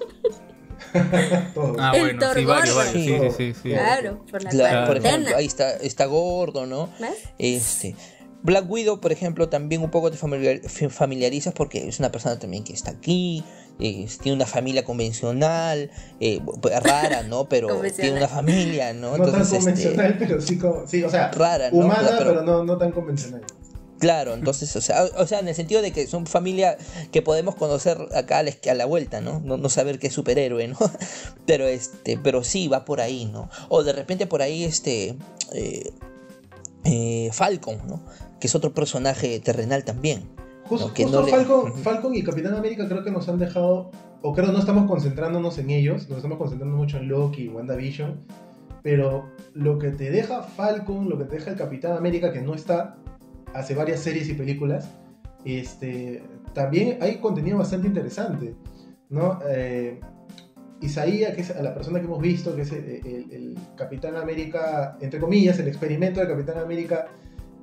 Todo. Ah, El bueno, Thor sí, varios, gordo. varios, sí, sí, sí, sí. Claro, por la Claro, por cuarentena. ejemplo, ahí está, está gordo, ¿no? ¿Ves? Este, Black Widow, por ejemplo, también un poco te familiar- familiarizas porque es una persona también que está aquí, eh, tiene una familia convencional, eh, pues, rara, ¿no? Pero Convencional. tiene una familia, ¿no? No tan Entonces, este, convencional, pero sí, como, sí, o sea, Rara, ¿no? humana, O sea, pero- pero, no, no tan convencional. claro, entonces, o sea, o sea, en el sentido de que son familia que podemos conocer acá a la, a la vuelta, ¿no? ¿no? No saber qué es superhéroe, ¿no? Pero este, pero sí va por ahí, ¿no? O de repente por ahí este eh, eh, Falcon, ¿no? Que es otro personaje terrenal también. Justo, ¿no? Que justo no le- Falcon, Ujú. Falcon y Capitán América creo que nos han dejado, o creo no estamos concentrándonos en ellos, nos estamos concentrando mucho en Loki y WandaVision, pero lo que te deja Falcon, lo que te deja el Capitán América, que no está hace varias series y películas, este, también hay contenido bastante interesante, ¿no? Eh, Isaías, que es la persona que hemos visto, que es el, el- el Capitán América, entre comillas, el experimento del Capitán América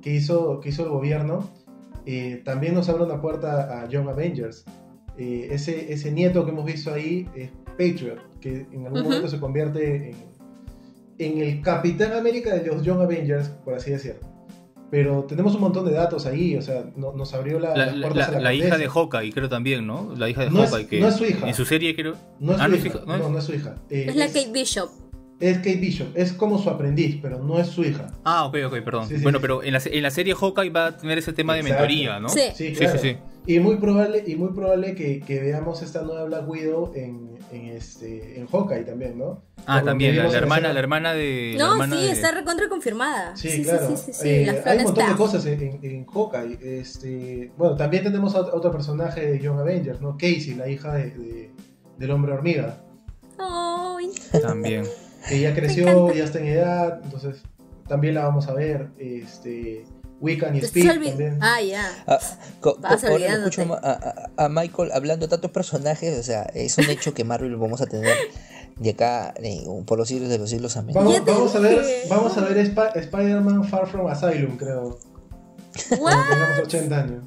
que, hizo, que hizo el gobierno, eh, también nos abre una puerta a Young Avengers. Eh, ese, ese nieto que hemos visto ahí es Patriot, que en algún uh-huh. momento se convierte en, en el Capitán América de los Young Avengers, por así decirlo. Pero tenemos un montón de datos ahí, o sea, no, nos abrió la, la, las puertas la, a la La hija de Hawkeye, creo también, ¿no? La hija de no Hawkeye, es, que no es su hija. En su serie, creo... No es ah, su no hija, es hija, ¿no? no, no es su hija. Eh, es la es, Kate Bishop. Es Kate Bishop, es como su aprendiz, pero no es su hija. Ah, ok, ok, perdón. Sí, sí, bueno, sí. pero en la, en la serie Hawkeye va a tener ese tema Exacto. de mentoría, ¿no? Sí, sí, claro. sí, sí, sí. Y muy probable, y muy probable que, que veamos esta nueva Black Widow en, en, este, en Hawkeye también, ¿no? Ah, Por también, la, la hermana, escena... la hermana de... No, la hermana sí, de... está recontra confirmada. Sí, sí, claro. Sí, sí, sí, sí. Eh, hay un montón está. de cosas en, en, en Hawkeye. Este, bueno, también tenemos a otro personaje de Young Avengers, ¿no? Casey, la hija de, de, del hombre hormiga. Ay. También. Que ya creció, ya está en edad, entonces también la vamos a ver. Este, Wiccan y Speed también. Ah, ya. Ah, co- Vas co- ahora olvidándote. escucho a, a, a Michael hablando de tantos personajes, o sea, es un hecho que Marvel vamos a tener de acá eh, por los siglos de los siglos. Amén. Vamos, vamos a ver, vamos a ver Sp- Spider-Man Far From Asylum, creo. Cuando tengamos ochenta años.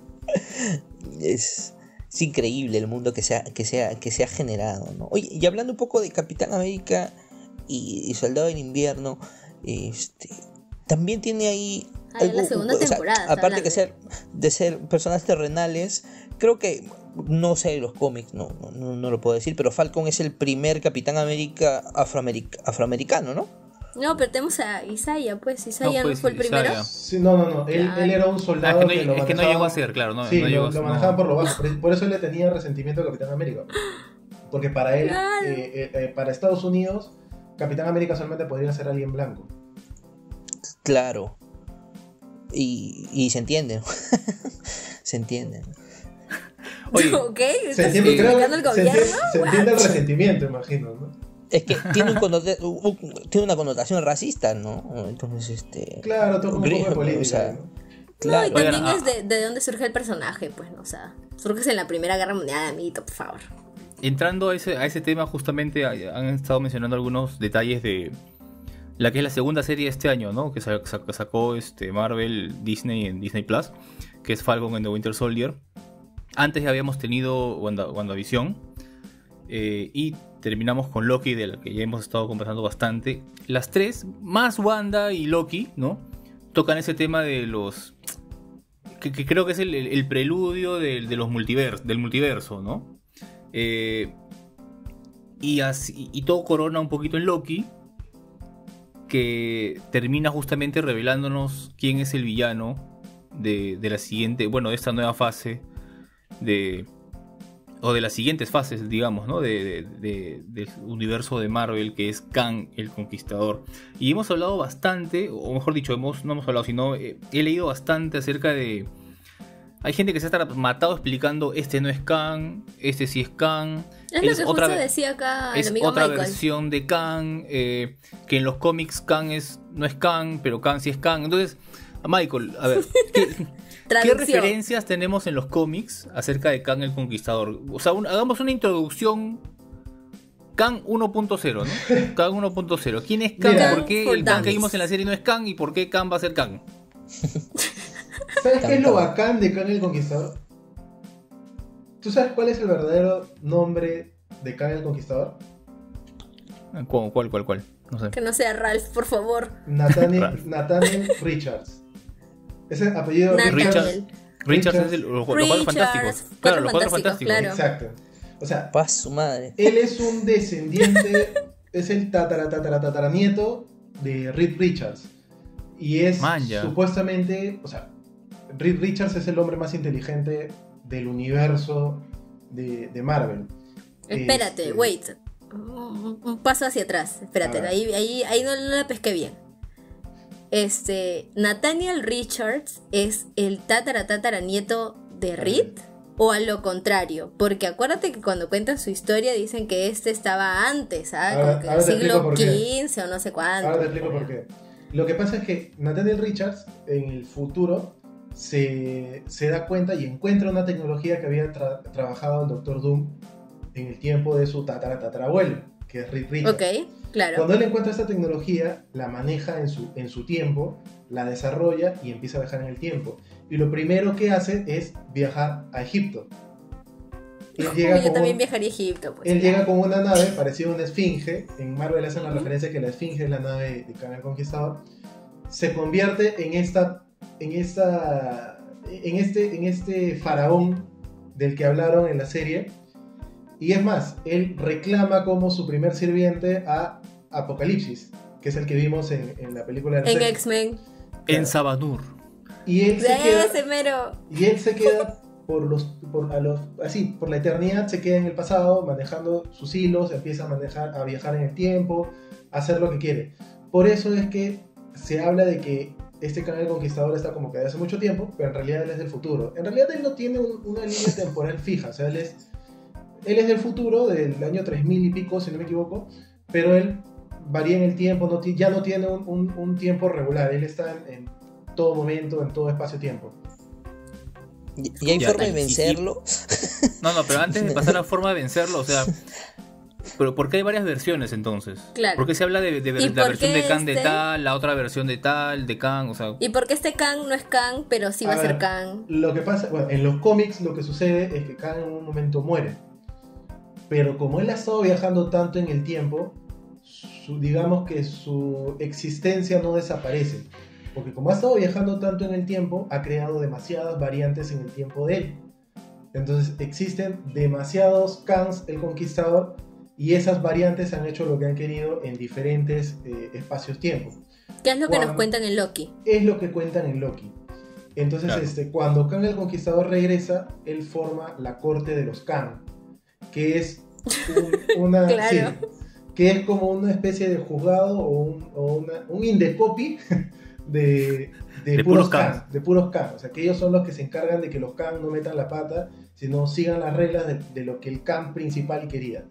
Es, es increíble el mundo que se ha, que se ha, que se ha generado, ¿no? Oye, y hablando un poco de Capitán América y, y Soldado del Invierno, este, también tiene ahí ah, algo, la segunda o sea, temporada, aparte que ser, de ser personas terrenales, creo que no sé los cómics, no, no, no lo puedo decir, pero Falcon es el primer Capitán América afroameric- afroamericano, ¿no? No, pero tenemos a Isaiah, pues. Isaiah no, pues, no fue el Isaiah. primero. Sí, no, no, no. Él, él era un soldado. Ah, es que no, que lo es que no manejaban- llegó a ser, claro. No, sí, no lo, llegó, lo no. manejaban por lo bajo. Por, por eso él le tenía resentimiento a Capitán América. Porque para él, Claro. eh, eh, eh, para Estados Unidos, Capitán América solamente podría ser alguien blanco. Claro. Y, y se entiende, ¿no? Se entiende, ¿no? Oye, ¿Ok? Se ¿Estás entiende, creo, criticando el se gobierno? entiende, se entiende el resentimiento, imagino, ¿no? Es que tiene, un connote- un- tiene una connotación racista, ¿no? Entonces, este... Claro, todo un poco de Gringo, política. o sea, ¿no? Claro. No, y también Oigan, es de, de dónde surge el personaje, pues, ¿no? O sea, surges en la Primera Guerra Mundial, amiguito, por favor. entrando a ese, a ese tema, justamente han estado mencionando algunos detalles de la que es la segunda serie de este año, ¿no? Que sa- sa- sacó este Marvel Disney en Disney Plus, que es Falcon and the Winter Soldier. Antes ya habíamos tenido Wanda, WandaVision, eh, y terminamos con Loki, de la que ya hemos estado conversando bastante. Las tres, más Wanda y Loki, ¿no? Tocan ese tema de los... que, que creo que es el, el, el preludio de, de los multivers, del multiverso, ¿no? Eh, y, así, y todo corona un poquito en Loki, que termina justamente revelándonos quién es el villano de, de la siguiente, bueno, de esta nueva fase de... o de las siguientes fases, digamos, ¿no? De, de, de, del universo de Marvel, que es Kang el Conquistador. Y hemos hablado bastante, o mejor dicho, hemos, no hemos hablado, sino eh, he leído bastante acerca de... Hay gente que se ha matado explicando, este no es Kang, este sí es Kang. Es lo que justo decía acá el es amigo otra Michael. versión de Kang, eh, que en los cómics Kang es, no es Kang, pero Kang sí es Kang. Entonces, Michael, a ver, ¿qué, ¿qué referencias tenemos en los cómics acerca de Kang el Conquistador? O sea, un, hagamos una introducción Kang uno punto cero, ¿no? Kang uno punto cero. ¿Quién es Kang? Mira, ¿Por qué el Kang que vimos en la serie no es Kang? ¿Y por qué Kang va a ser Kang? ¿Sabes qué es lo bacán de Kang el Conquistador? ¿Tú sabes cuál es el verdadero nombre de Kang el Conquistador? ¿Cuál, cuál, cuál? cuál? No sé. Que no sea Ralph, por favor. Nathaniel, Nathaniel Richards. Ese apellido Nathaniel. Richards, Richards es el, los, los Cuatro Fantásticos. Claro, los Cuatro Fantásticos. Claro. Exacto. O sea, Paz su madre. él es un descendiente, es el tatara, tatara, tataranieto de Reed Richards. Y es Manja. supuestamente, o sea, Reed Richards es el hombre más inteligente del universo de, de Marvel. Espérate, Este, wait. Un, un paso hacia atrás. Espérate, ahí, ahí, ahí no, no la pesqué bien. Este, Nathaniel Richards es el tatara tatara nieto de Reed, o a lo contrario, porque acuérdate que cuando cuentan su historia dicen que este estaba antes, ¿sabes? Ahora- Como que ahora el te explico siglo por qué. quince o no sé cuánto. Ahora te explico por qué. Lo que pasa es que Nathaniel Richards en el futuro se, se da cuenta y encuentra una tecnología que había tra- trabajado el Doctor Doom en el tiempo de su tatara tatarabuelo, que es Reed Richards. Ok, claro. Cuando él encuentra esta tecnología, la maneja en su, en su tiempo, la desarrolla y empieza a viajar en el tiempo. Y lo primero que hace es viajar a Egipto. Él Uy, llega yo con también un- viajaría a Egipto. Pues, Él claro. llega con una nave parecida a una esfinge. En Marvel hacen la referencia que la esfinge es la nave de Kang el Conquistador. Se convierte en esta, en esta, en este, en este faraón del que hablaron en la serie. Y es más, él reclama como su primer sirviente a Apocalipsis, que es el que vimos en, en la película de En X-Men. X-Men. En Sabanur. Y él se queda, Ese mero. y él se queda por los, por, a los, así, por la eternidad, se queda en el pasado, manejando sus hilos, empieza a manejar, a viajar en el tiempo, a hacer lo que quiere. Por eso es que se habla de que este Kang el Conquistador está como que de hace mucho tiempo, pero en realidad él es del futuro. En realidad él no tiene un- una línea temporal fija, o sea, él es, él es del futuro, del año tres mil y pico, si no me equivoco, pero él varía en el tiempo, no ti- ya no tiene un, un- un tiempo regular, él está en, en todo momento, en todo espacio-tiempo. ¿Y, y hay Ya, forma de y- y- vencerlo? No, no, pero antes de pasar a la forma de vencerlo, o sea... Pero ¿por qué hay varias versiones entonces? Claro. ¿Por qué se habla de, de, de ¿Y la por versión qué de Kang de este? tal, la otra versión de tal, de Kang? O sea, ¿Y por qué este Kang no es Kang, pero sí va a, A ser ver, Kang? Lo que pasa, bueno, en los cómics lo que sucede es que Kang en un momento muere. Pero como él ha estado viajando tanto en el tiempo, su- digamos que su existencia no desaparece. Porque como ha estado viajando tanto en el tiempo, ha creado demasiadas variantes en el tiempo de él. Entonces existen demasiados Kangs el Conquistador y esas variantes han hecho lo que han querido en diferentes eh, espacios-tiempo. ¿Qué es lo que Juan- nos cuentan en Loki? Es lo que cuentan en Loki. Entonces, Claro. este, cuando Kang el Conquistador regresa, él forma la corte de los Kang, que es un, una, Claro. sí, que es como una especie de juzgado o un, o una- un indecopy de, de, De puros puros Kang, Kang. de puros Kang. O sea, que ellos son los que se encargan de que los Kang no metan la pata, sino sigan las reglas de, de lo que el Kang principal quería.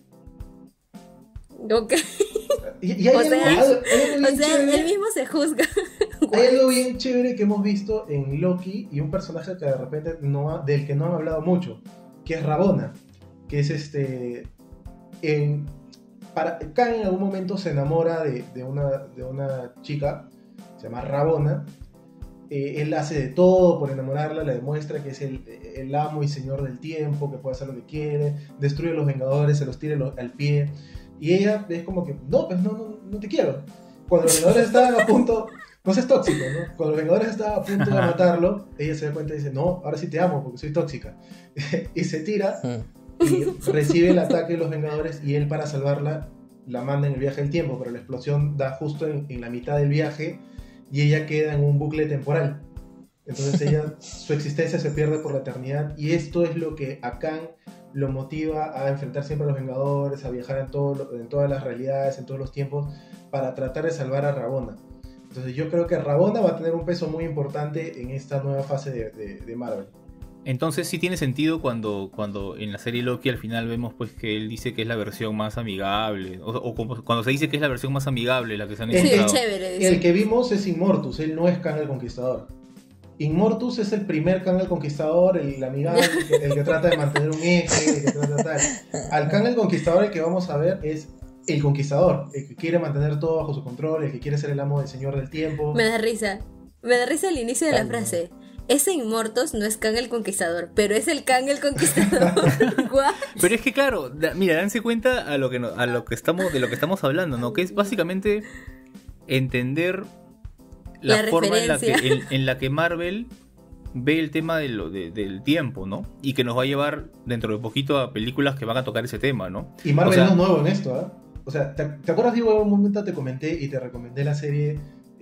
Ok. Y, y hay O algo- sea- hay algo bien O sea, chévere. él mismo se juzga. Hay algo bien chévere que hemos visto en Loki y un personaje que de repente no ha- del que no han hablado mucho, que es Rabona, que es este en para Kang en algún momento se enamora de, de una de una chica, se llama Rabona. Eh, él hace de todo por enamorarla, le demuestra que es el, el amo y señor del tiempo, que puede hacer lo que quiere, destruye a los Vengadores, se los tira lo- al pie. Y ella es como que, no, pues no, no, no te quiero. Cuando los Vengadores estaban a punto, no seas tóxico, ¿no? Cuando los Vengadores estaban a punto de matarlo, ella se da cuenta y dice, no, ahora sí te amo porque soy tóxica. Y se tira Mm. y recibe el ataque de los Vengadores y él para salvarla la manda en el viaje del tiempo, pero la explosión da justo en, en la mitad del viaje y ella queda en un bucle temporal. Entonces ella, su existencia se pierde por la eternidad y esto es lo que a Kang lo motiva a enfrentar siempre a los Vengadores, a viajar en, todo, lo- en todas las realidades, en todos los tiempos, para tratar de salvar a Rabona. Entonces yo creo que Rabona va a tener un peso muy importante en esta nueva fase de, de- de Marvel. entonces sí tiene sentido cuando, cuando en la serie Loki al final vemos pues que él dice que es la versión más amigable, o, o como- cuando se dice que es la versión más amigable la que se han Sí, Sí, encontrado. es chévere. dice. El que vimos es Immortus, él no es Kang el Conquistador. Immortus es el primer Kang el Conquistador, el amigable, el que, el que trata de mantener un eje, el que trata de tal. Al Kang el Conquistador el que vamos a ver es el Conquistador, el que quiere mantener todo bajo su control, el que quiere ser el amo del Señor del Tiempo. Me da risa. Me da risa el inicio de la Kang. frase. Ese Immortus no es Kang el Conquistador, pero es el Kang el Conquistador. What? Pero es que claro, da- mira, danse cuenta a lo que no- a lo que estamos de lo que estamos hablando, ¿no? Que es básicamente entender la, La forma en la, que, referencia. en, en la que Marvel ve el tema de lo- de- del tiempo, ¿no? Y que nos va a llevar dentro de poquito a películas que van a tocar ese tema, ¿no? Y Marvel O sea- no es nuevo en esto, ¿ah? O sea, ¿te, te acuerdas, Diego? En un momento te comenté y te recomendé la serie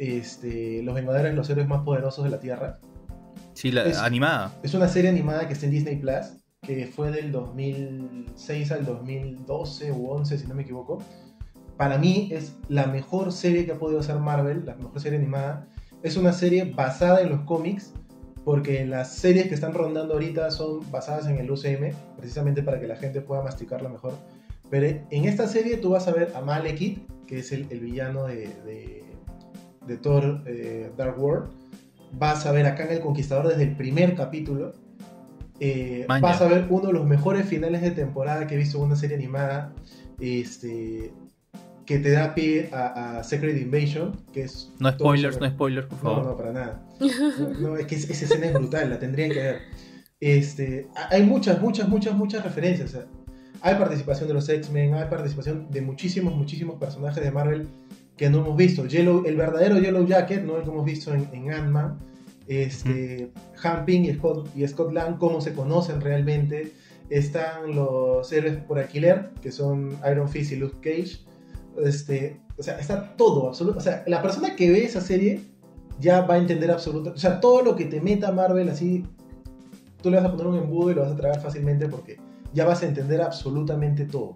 este, Los Vengadores, los héroes más poderosos de la Tierra. Sí, la Es- animada. Es una serie animada que está en Disney Plus, que fue del dos mil seis al dos mil doce u once, si no me equivoco. Para mí es la mejor serie que ha podido hacer Marvel, la mejor serie animada. Es una serie basada en los cómics, porque las series que están rondando ahorita son basadas en el U C M, precisamente para que la gente pueda masticarla mejor. Pero en esta serie tú vas a ver a Malekith, que es el, el villano de, de, de Thor eh, Dark World. Vas a ver a Kang el Conquistador desde el primer capítulo. Eh, Maña. vas a ver uno de los mejores finales de temporada que he visto en una serie animada. este, que te da pie a, a Secret Invasion, que es... No spoilers, sobre... no spoilers, por favor. No, no, para nada. No, no, es que esa escena es brutal, la tendrían que ver. Este, hay muchas, muchas, muchas, muchas referencias. O sea, hay participación de los X-Men, hay participación de muchísimos, muchísimos personajes de Marvel que no hemos visto. Yellow, el verdadero Yellow Jacket, ¿no? El que hemos visto en, en Ant-Man. Este, mm. Han Pym y Scott, y Scott Lang, cómo se conocen realmente. Están los héroes por alquiler, que son Iron Fist y Luke Cage. Este, o sea, está todo, absoluto. O sea, la persona que ve esa serie ya va a entender absoluto. O sea, todo lo que te meta Marvel así, tú le vas a poner un embudo y lo vas a tragar fácilmente porque ya vas a entender absolutamente todo.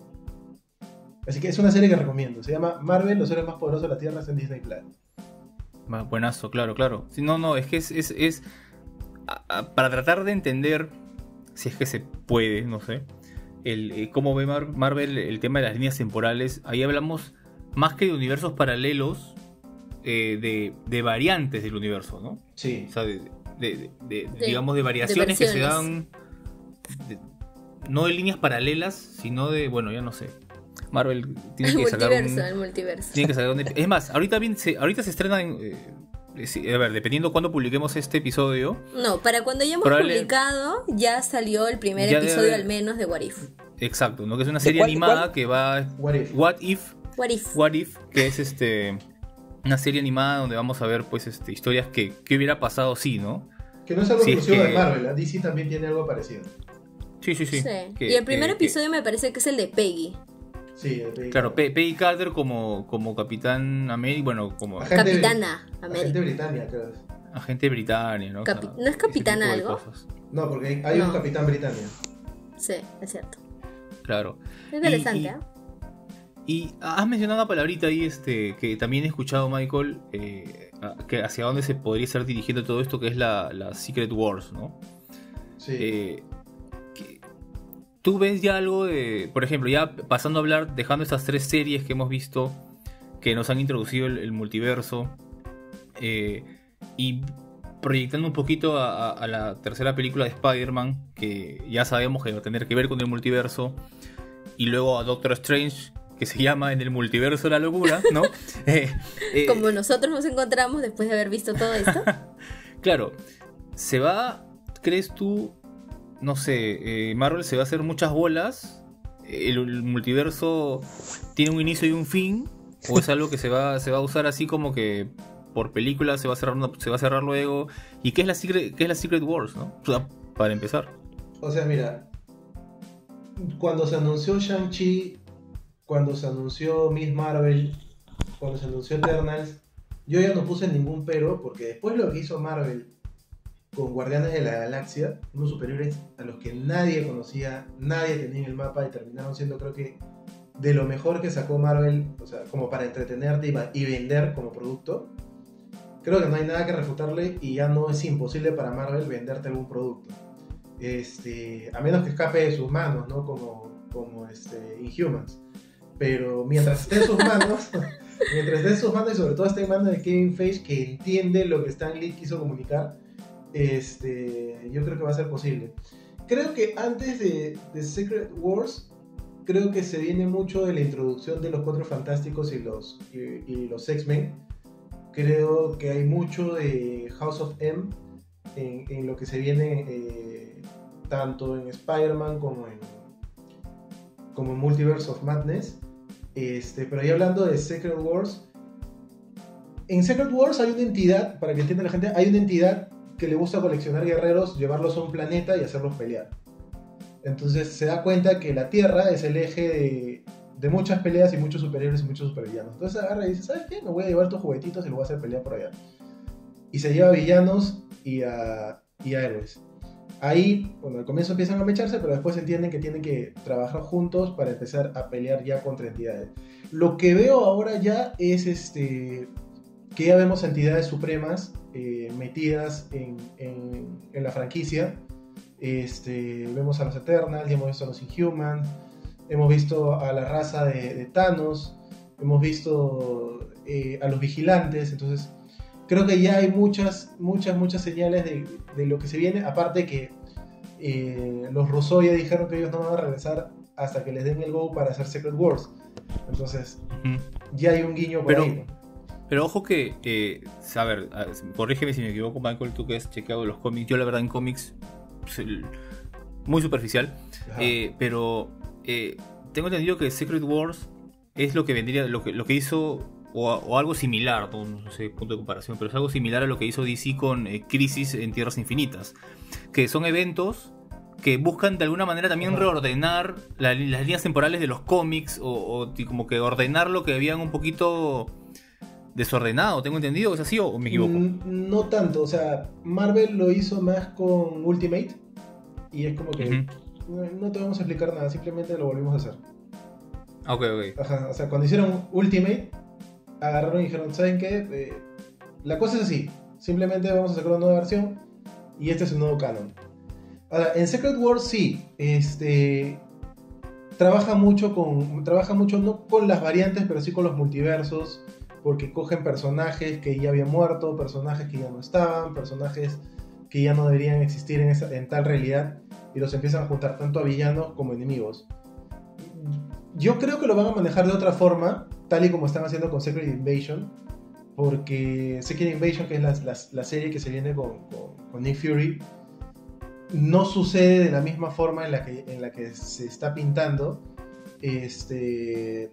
Así que es una serie que recomiendo. Se llama Marvel, los héroes más poderosos de la Tierra, está en Disney Plus. Buenazo, claro, claro. Sí, no, no, es que es, es, es a, a, para tratar de entender, si es que se puede, no sé, el, eh, cómo ve Mar- Marvel el tema de las líneas temporales. Ahí hablamos más que de universos paralelos, eh, de, de variantes del universo, ¿no? Sí. O sea, de, de, de, de, de digamos, de variaciones de que se dan, de, no de líneas paralelas, sino de, bueno, ya no sé. Marvel tiene que sacar un... el multiverso. Tiene que sacar un... Es más, ahorita, bien se, ahorita se estrena en... Eh, sí, a ver, dependiendo cuándo publiquemos este episodio... No, para cuando ya hemos probable... publicado, ya salió el primer ya episodio debe... al menos de What If. Exacto, ¿no? Que es una serie cuál, animada cuál? que va... What If. What If. What If. What If, que es este... una serie animada donde vamos a ver, pues, este, historias que, que hubiera pasado sí, ¿no? Que no es algo sí, exclusivo es que... de Marvel, la D C también tiene algo parecido. Sí, sí, sí. sí. Que, y el primer que, episodio que... me parece que es el de Peggy. Sí, el Peggy. Claro, Pe- Peggy Carter como, como Capitán América, bueno, como... Agente Capitana Br- América. Agente Britannia, creo. Agente Britannia, ¿no? Capi- o sea, ¿No es Capitana algo? No, porque hay, hay no. un Capitán Britannia. Sí, es cierto. Claro. Es interesante, y, ¿eh? Y, y has mencionado una palabrita ahí este, que también he escuchado, Michael, eh, que hacia dónde se podría estar dirigiendo todo esto, que es la, la Secret Wars, ¿no? Sí. Eh, que, ¿Tú ves ya algo de, por ejemplo, ya pasando a hablar, dejando estas tres series que hemos visto, que nos han introducido el, el multiverso, eh, y proyectando un poquito a, a, a la tercera película de Spider-Man, que ya sabemos que va a tener que ver con el multiverso, y luego a Doctor Strange, que se llama En el multiverso de la locura, ¿no? eh, eh, Como nosotros nos encontramos después de haber visto todo esto. Claro, se va, ¿crees tú? No sé, eh, Marvel se va a hacer muchas bolas, el, el multiverso tiene un inicio y un fin, o es algo que se va, se va a usar así como que por película se va a cerrar, se va a cerrar luego. ¿Y qué es la Secret, qué es la Secret Wars, no? O sea, para empezar. O sea, mira, cuando se anunció Shang-Chi, cuando se anunció Miss Marvel, cuando se anunció Eternals, yo ya no puse ningún pero, porque después lo que hizo Marvel con Guardianes de la Galaxia, unos superiores a los que nadie conocía, nadie tenía en el mapa, y terminaron siendo, creo que, de lo mejor que sacó Marvel, o sea, como para entretenerte y vender como producto. Creo que no hay nada que refutarle y ya no es imposible para Marvel venderte algún producto. Este, a menos que escape de sus manos, ¿no? Como, como este, Inhumans. Pero mientras esté en sus manos, mientras esté en sus manos y sobre todo esté en manos de Kevin Feige, que entiende lo que Stan Lee quiso comunicar, este, yo creo que va a ser posible. Creo que antes de, de Secret Wars, creo que se viene mucho de la introducción de los Cuatro Fantásticos y los, y, y los X-Men. Creo que hay mucho de House of M en, en lo que se viene, eh, tanto en Spider-Man como en, como en Multiverse of Madness. Este, pero ya hablando de Secret Wars, en Secret Wars hay una entidad, para que entienda la gente, hay una entidad que le gusta coleccionar guerreros, llevarlos a un planeta y hacerlos pelear. Entonces se da cuenta que la Tierra es el eje de, de muchas peleas y muchos superhéroes y muchos supervillanos. Entonces agarra y dice, ¿sabes qué? Me voy a llevar estos juguetitos y los voy a hacer pelear por allá. Y se lleva a villanos y a, y a héroes. Ahí, bueno, al comienzo empiezan a mecharse, pero después entienden que tienen que trabajar juntos para empezar a pelear ya contra entidades. Lo que veo ahora ya es este, que ya vemos entidades supremas eh, metidas en, en, en la franquicia. Este, vemos a los Eternals, ya hemos visto a los Inhumans, hemos visto a la raza de, de Thanos, hemos visto eh, a los Vigilantes. Entonces creo que ya hay muchas, muchas, muchas señales de, de lo que se viene. Aparte que eh, los Russo ya dijeron que ellos no van a regresar hasta que les den el go para hacer Secret Wars. Entonces, Ujú. ya hay un guiño por Pero- ahí, ¿no? Pero ojo que, eh, a ver, a- corrígeme si me equivoco, Michael, tú que has chequeado los cómics. Yo la verdad en cómics, pues, el- muy superficial. Ajá. Eh, pero eh, tengo entendido que Secret Wars es lo que vendría, lo que, lo que hizo, o, o algo similar, no, no sé, punto de comparación, pero es algo similar a lo que hizo D C con eh, Crisis en Tierras Infinitas, que son eventos que buscan de alguna manera también Ajá. reordenar la- las líneas temporales de los cómics, o, o ti- como que ordenar lo que habían un poquito desordenado, tengo entendido, ¿es así o me equivoco? Mm, No tanto, o sea, Marvel lo hizo más con Ultimate y es como que Ujú. no, no te vamos a explicar nada, simplemente lo volvimos a hacer. Ah, ok, ok. Ajá, o sea, cuando hicieron Ultimate, agarraron y dijeron, ¿saben qué? Eh, la cosa es así, simplemente vamos a sacar una nueva versión y este es un nuevo canon. Ahora, en Secret Wars sí, este, trabaja mucho con, trabaja mucho no con las variantes, pero sí con los multiversos, porque cogen personajes que ya habían muerto, personajes que ya no estaban, personajes que ya no deberían existir en, esa, en tal realidad, y los empiezan a juntar tanto a villanos como enemigos. Yo creo que lo van a manejar de otra forma, tal y como están haciendo con Secret Invasion, porque Secret Invasion, que es la, la, la serie que se viene con, con, con Nick Fury, no sucede de la misma forma en la que, en la que se está pintando. Este...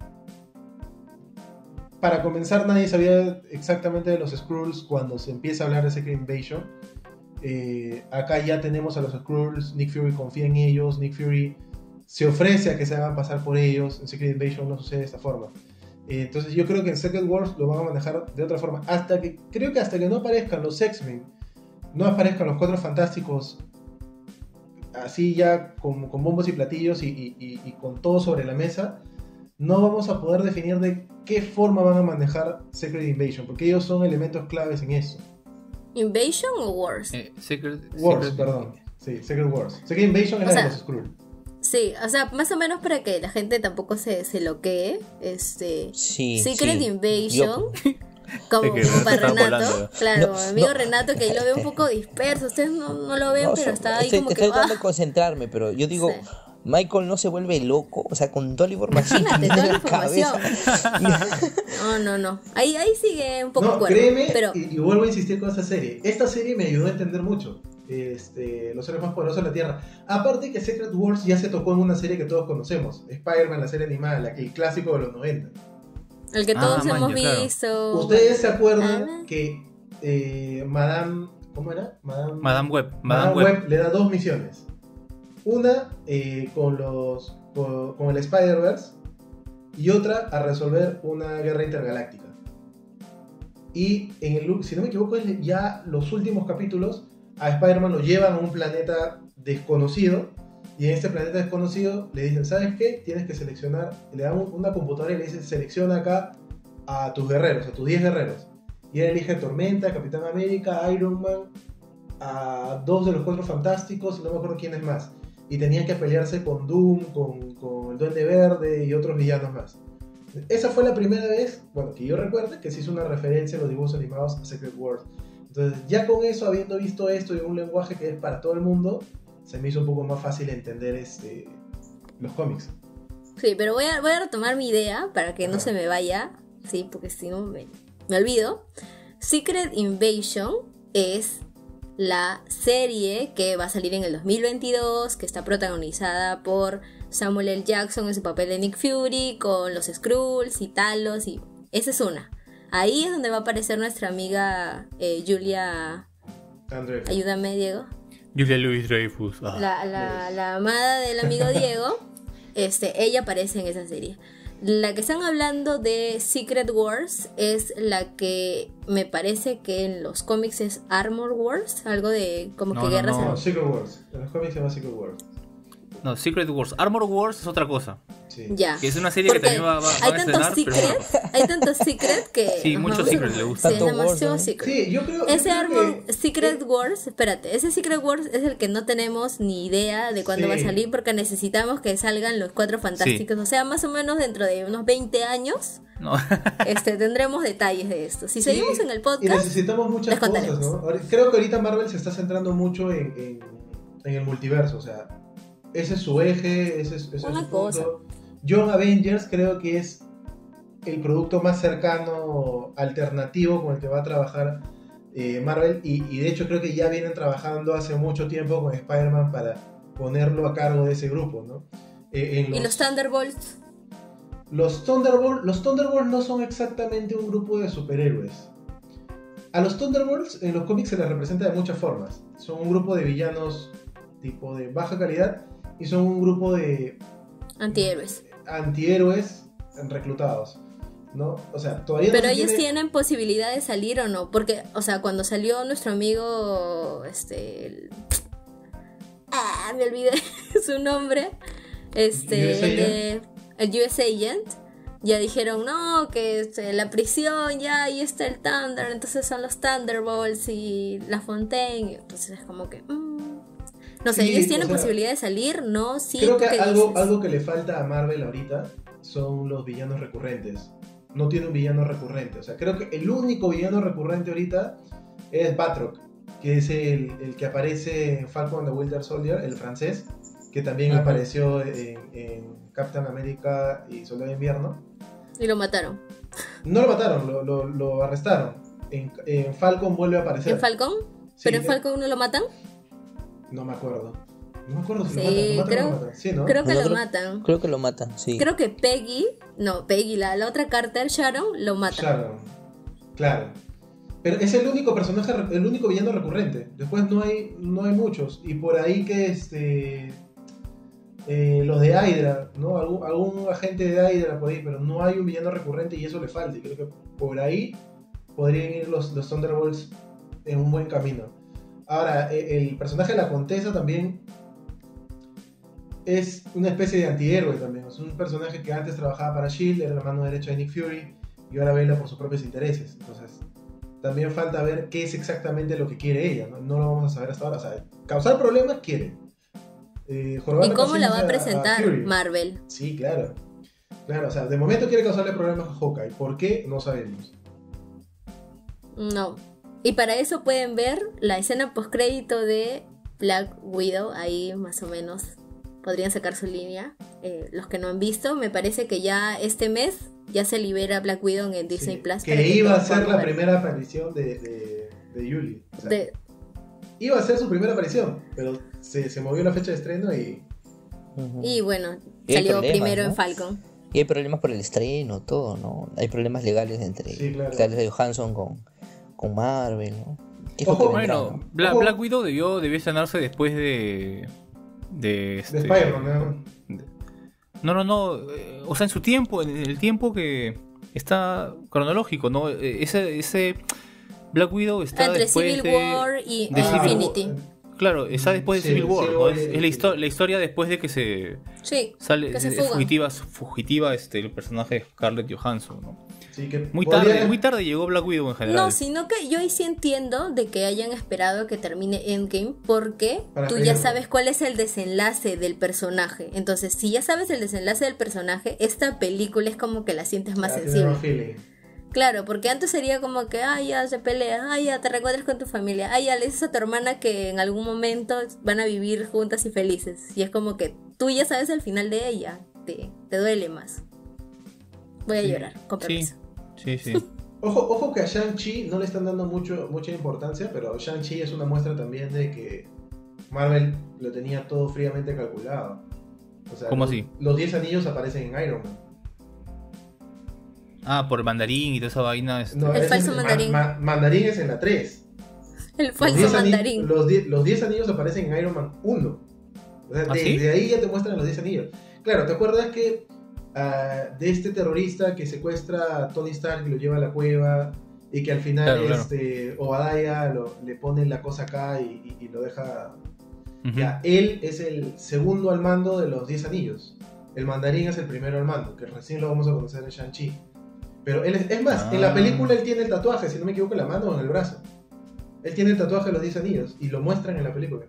Para comenzar, nadie sabía exactamente de los Skrulls cuando se empieza a hablar de Secret Invasion. Eh, acá ya tenemos a los Skrulls, Nick Fury confía en ellos, Nick Fury se ofrece a que se hagan pasar por ellos. En Secret Invasion no sucede de esta forma. Eh, entonces yo creo que en Secret Wars lo van a manejar de otra forma. Hasta que, creo que hasta que no aparezcan los X-Men, no aparezcan los Cuatro Fantásticos, así ya con, con bombos y platillos y, y, y, y con todo sobre la mesa, no vamos a poder definir de qué forma van a manejar Secret Invasion, porque ellos son elementos claves en eso. ¿Invasion o Wars? Eh, Secret, Wars, Secret- perdón. Sí, Secret Wars. Secret Invasion es O la sea, de los Skrull. Sí, o sea, más o menos para que la gente tampoco se, se loquee. Este. Sí, Secret sí. Invasion. Yo- Como, Es que como para está Renato. volando. Claro, No, mi amigo no. Renato, que ahí lo veo un poco disperso. Ustedes no, no lo ven, No, pero so- está ahí estoy, como que. estoy tratando ah, de concentrarme, pero yo digo, Sí. Michael no se vuelve loco, o sea, con toda la información Imagínate, que tiene toda la en la cabeza. No, no, no. Ahí, ahí sigue un poco No, cuerdo. créeme, Pero y, y vuelvo a insistir con esta serie. Esta serie me ayudó a entender mucho este, los seres más poderosos de la Tierra. Aparte que Secret Wars ya se tocó en una serie que todos conocemos, Spider-Man, la serie animada, la, el clásico de los noventa. el que Ah, todos man, hemos ya, claro. visto. ¿Ustedes se acuerdan Ah. que eh, Madame... ¿Cómo era? Madame, Madame Web, Madame Madame Web. Web. le da dos misiones. Una eh, con, los, con, con el Spider-Verse y otra a resolver una guerra intergaláctica. Y en el, si no me equivoco, es ya los últimos capítulos, a Spider-Man lo llevan a un planeta desconocido. Y en este planeta desconocido le dicen, ¿sabes qué? Tienes que seleccionar, le dan una computadora y le dicen, selecciona acá a tus guerreros, a tus diez guerreros. Y él elige Tormenta, Capitán América, Iron Man, a dos de los Cuatro Fantásticos y no me acuerdo quién es más. Y tenían que pelearse con Doom, con, con el Duende Verde y otros villanos más. Esa fue la primera vez, bueno, que yo recuerde, que se hizo una referencia en los dibujos animados a Secret Wars. Entonces, ya con eso, habiendo visto esto y un lenguaje que es para todo el mundo, se me hizo un poco más fácil entender este, los cómics. Sí, pero voy a, voy a retomar mi idea para que no Ajá. se me vaya. Sí, porque si no me, me olvido. Secret Invasion es la serie que va a salir en el dos mil veintidós, que está protagonizada por Samuel L. Jackson en su papel de Nick Fury, con los Skrulls y Talos, y esa es una. Ahí es donde va a aparecer nuestra amiga eh, Julia. André. Ayúdame, Diego. Julia Louis Dreyfus. Ah. La, la, la amada del amigo Diego. Este, ella aparece en esa serie. La que están hablando de Secret Wars es la que me parece que en los cómics es Armor Wars, algo de como No, que no, guerras. no. No, Secret Wars. En los cómics se llama Secret Wars. No, Secret Wars. Armor Wars es otra cosa. Sí. Ya. Que es una serie que Porque también va, va, hay van a tantos estrenar, pero secret, hay tantos secret que Sí, ajá, muchos secret le gustan. Sí, es Tanto demasiado Wars, ¿no? secret. Sí, yo creo, yo Ese creo Armor que- Secret Wars, espérate, ese Secret Wars es el que no tenemos ni idea de cuándo Sí. va a salir porque necesitamos que salgan los Cuatro Fantásticos, o sea, más o menos dentro de unos veinte años no. este, tendremos detalles de esto. Si Sí, seguimos en el Y podcast, necesitamos muchas les cosas, contaremos. ¿no? Ahora- Creo que ahorita Marvel se está centrando mucho en, en, en el multiverso, o sea, ese es su eje, ese es, ese es Una su cosa. punto. Young Avengers creo que es el producto más cercano, alternativo con el que va a trabajar eh, Marvel, y, y de hecho creo que ya vienen trabajando hace mucho tiempo con Spider-Man para ponerlo a cargo de ese grupo, ¿no? Eh, en ¿Y los Thunderbolts? Los Thunderbolts, los Thunderbolts no son exactamente un grupo de superhéroes. A los Thunderbolts en los cómics se les representa de muchas formas. Son un grupo de villanos tipo de baja calidad y son un grupo de Antihéroes. antihéroes reclutados, ¿no? O sea, todavía no Pero se ellos tiene- tienen posibilidad de salir o no, porque, o sea, cuando salió nuestro amigo, este, el- ah, me olvidé su nombre, este, U S el de el U S Agent, ya dijeron, no, que este, la prisión, ya ahí está el Thunder, entonces son los Thunderbolts y la Fontaine, entonces es como que, mm, no sé, Sí, ellos o tienen sea, posibilidad de salir, no, sí, Creo ¿tú que qué algo, dices? algo que le falta a Marvel ahorita son los villanos recurrentes. No tiene un villano recurrente. O sea, creo que el único villano recurrente ahorita es Batroc, que es el, el que aparece en Falcon and the Winter Soldier, el francés, que también Ujú. apareció en, en Captain America y Soldado de Invierno. Y lo mataron. No lo mataron, lo, lo, lo arrestaron. En, en Falcon vuelve a aparecer. ¿En Falcon? Sí, ¿Pero en eh, Falcon no lo matan? No me acuerdo. No me acuerdo si Sí, lo matan. ¿Lo matan o creo- no lo matan? Sí, ¿no? Creo que No, lo creo- matan. Creo que lo matan, sí. Creo que Peggy, no, Peggy, la, la otra Carter, Sharon, lo mata. Sharon, claro. Pero es el único personaje, el único villano recurrente. Después no hay, no hay muchos. Y por ahí que este. eh, los de Hydra, ¿no? Algún, algún agente de Hydra por ahí, pero no hay un villano recurrente y eso le falta. Y creo que por ahí podrían ir los, los Thunderbolts en un buen camino. Ahora, eh, el personaje de la Contesa también es una especie de antihéroe también. Es un personaje que antes trabajaba para Shield, era la mano derecha de Nick Fury y ahora vela por sus propios intereses. Entonces, también falta ver qué es exactamente lo que quiere ella. No, no lo vamos a saber hasta ahora. O sea, causar problemas quiere. Eh, jorobar ¿Y cómo la paciencia va a presentar Fury. Marvel? Sí, claro. Claro, o sea, de momento quiere causarle problemas a Hawkeye. ¿Por qué? No sabemos. No. Y para eso pueden ver la escena postcrédito de Black Widow, ahí más o menos podrían sacar su línea. Eh, los que no han visto, me parece que ya este mes ya se libera Black Widow en Disney Sí, Plus. que para iba a todos ser puedan la ver. primera aparición de, de, de Yuli. O sea, De- iba a ser su primera aparición, pero se, se movió la fecha de estreno y... Ujú. Y bueno, Y hay salió problemas, primero ¿no? en Falcon. Y hay problemas por el estreno, todo, ¿no? Hay problemas legales entre Sí, claro. Scarlett Johansson con, con Marvel, ¿no? ¿Qué es lo Ojo, que vendrá, Bueno, no? Bla- Ojo. Black Widow debió, debió estrenarse después de. De, este, De Spider-Man, ¿no? No, no, no. eh, O sea, en su tiempo, en el tiempo que está cronológico, ¿no? Eh, Ese, ese Black Widow está Entre después Civil de. War y de Civil Infinity. Claro, está después de Sí, Civil War, Civil ¿no? War Es, y- es la, histo- la historia después de que se Sí, sale que se es fuga. fugitiva, fugitiva este, el personaje de Scarlett Johansson, ¿no? Sí, que Muy podría- tarde, muy tarde llegó Black Widow en general. No, sino que yo ahí sí entiendo de que hayan esperado que termine Endgame porque Para tú ya pelear. sabes cuál es el desenlace del personaje. Entonces, si ya sabes el desenlace del personaje, esta película es como que la sientes más Ah, tiene sensible. más feeling. Claro, porque antes sería como que, ay, ya se pelea, ay, ya te reencuentras con tu familia, ay, ya le dices a tu hermana que en algún momento van a vivir juntas y felices. Y es como que tú ya sabes el final de ella, te, te duele más. Voy a Sí. llorar, con Sí, permiso. sí, sí. Ojo, ojo que a Shang-Chi no le están dando mucho, mucha importancia, pero Shang-Chi es una muestra también de que Marvel lo tenía todo fríamente calculado. O sea, ¿Cómo los- así? Los diez anillos aparecen en Iron Man. Ah, por el mandarín y toda esa vaina. este, No, El ese falso es- mandarín. ma- mandarín es en la tres. El Los falso diez ani- mandarín. Los die- los diez anillos aparecen en Iron Man uno. O sea, ¿Ah, desde sí? ahí ya te muestran los diez anillos. Claro, ¿te acuerdas que ah, de este terrorista que secuestra a Tony Stark y lo lleva a la cueva y que al final Claro, claro. este, Obadiah lo- le pone la cosa acá y, y- y lo deja... ujú. Ya, él es el segundo al mando de los diez anillos. El mandarín es el primero al mando, que recién lo vamos a conocer en Shang-Chi. Pero él es, es más, Ah. en la película él tiene el tatuaje, si no me equivoco, en la mano o en el brazo. Él tiene el tatuaje de los diez anillos y lo muestran en la película.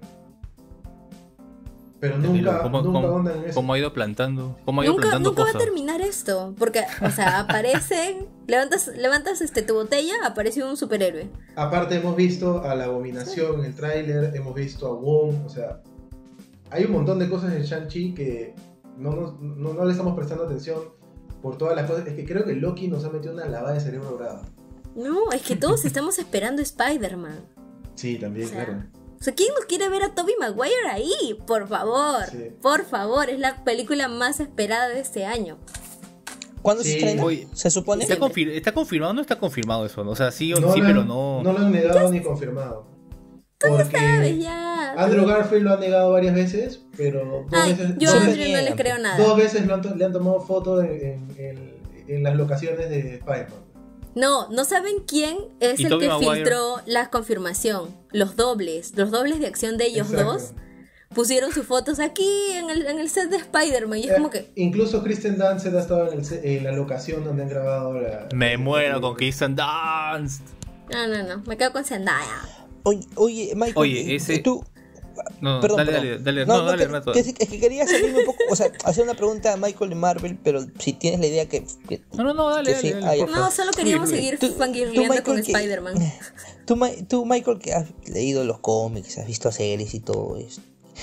Pero nunca, ¿Cómo, nunca cómo- ahondan en eso. cómo ha ido plantando? ¿Cómo ha ido Nunca, plantando nunca va a cosas? terminar esto, porque, o sea, aparecen, levantas, levantas este, tu botella, apareció un superhéroe. Aparte hemos visto a la Abominación en el tráiler, hemos visto a Wong, o sea, hay un montón de cosas en Shang-Chi que no, nos- no, no le estamos prestando atención por todas las cosas. Es que creo que Loki nos ha metido una lavada de cerebro brava. No, es que todos estamos esperando Spider-Man. Sí, también, O sea, claro. O sea, ¿quién no quiere ver a Tobey Maguire ahí? Por favor, Sí. por favor, es la película más esperada de este año. ¿Cuándo Sí. se estrena? Oye, ¿Se supone? ¿Está, confir- ¿Está confirmado o no está confirmado eso? ¿No? O sea, sí o No sí, lo pero han- no. No lo han negado ni confirmado. ¿Sabes Porque ya? Andrew Garfield lo ha negado varias veces, pero dos Ay, veces, yo a dos Andrew veces, no le creo nada. dos veces lo han to- le han tomado fotos en, en- en- en las locaciones de Spider-Man. No, no saben quién es ¿Y el Tobey que Maguire? filtró la confirmación. Los dobles, los dobles de acción de ellos Exacto. dos pusieron sus fotos aquí en el, en el set de Spider-Man. Y es Eh, como que, Incluso Kristen Dunst ha estado en, el se- en la locación donde han grabado la... Me muero con Kirsten Dunst. no, no, no, me quedo con Zendaya. Oye, oye, Michael, Oye, eh, ese- tú... No, Perdón, dale, perdón. dale, dale, no, dale, que- Renato. que- es que quería salirme un poco, o sea, hacer una pregunta a Michael de Marvel, pero si tienes la idea que... que- No, no, no, dale, que dale, sí, dale, ah, ya. por favor. No, solo queríamos Fluye, fluye. seguir Tú- fangirleando tú, con Michael, que- Spider-Man. Tú, Mi- tú, Michael, que has leído los cómics, has visto series y todo esto,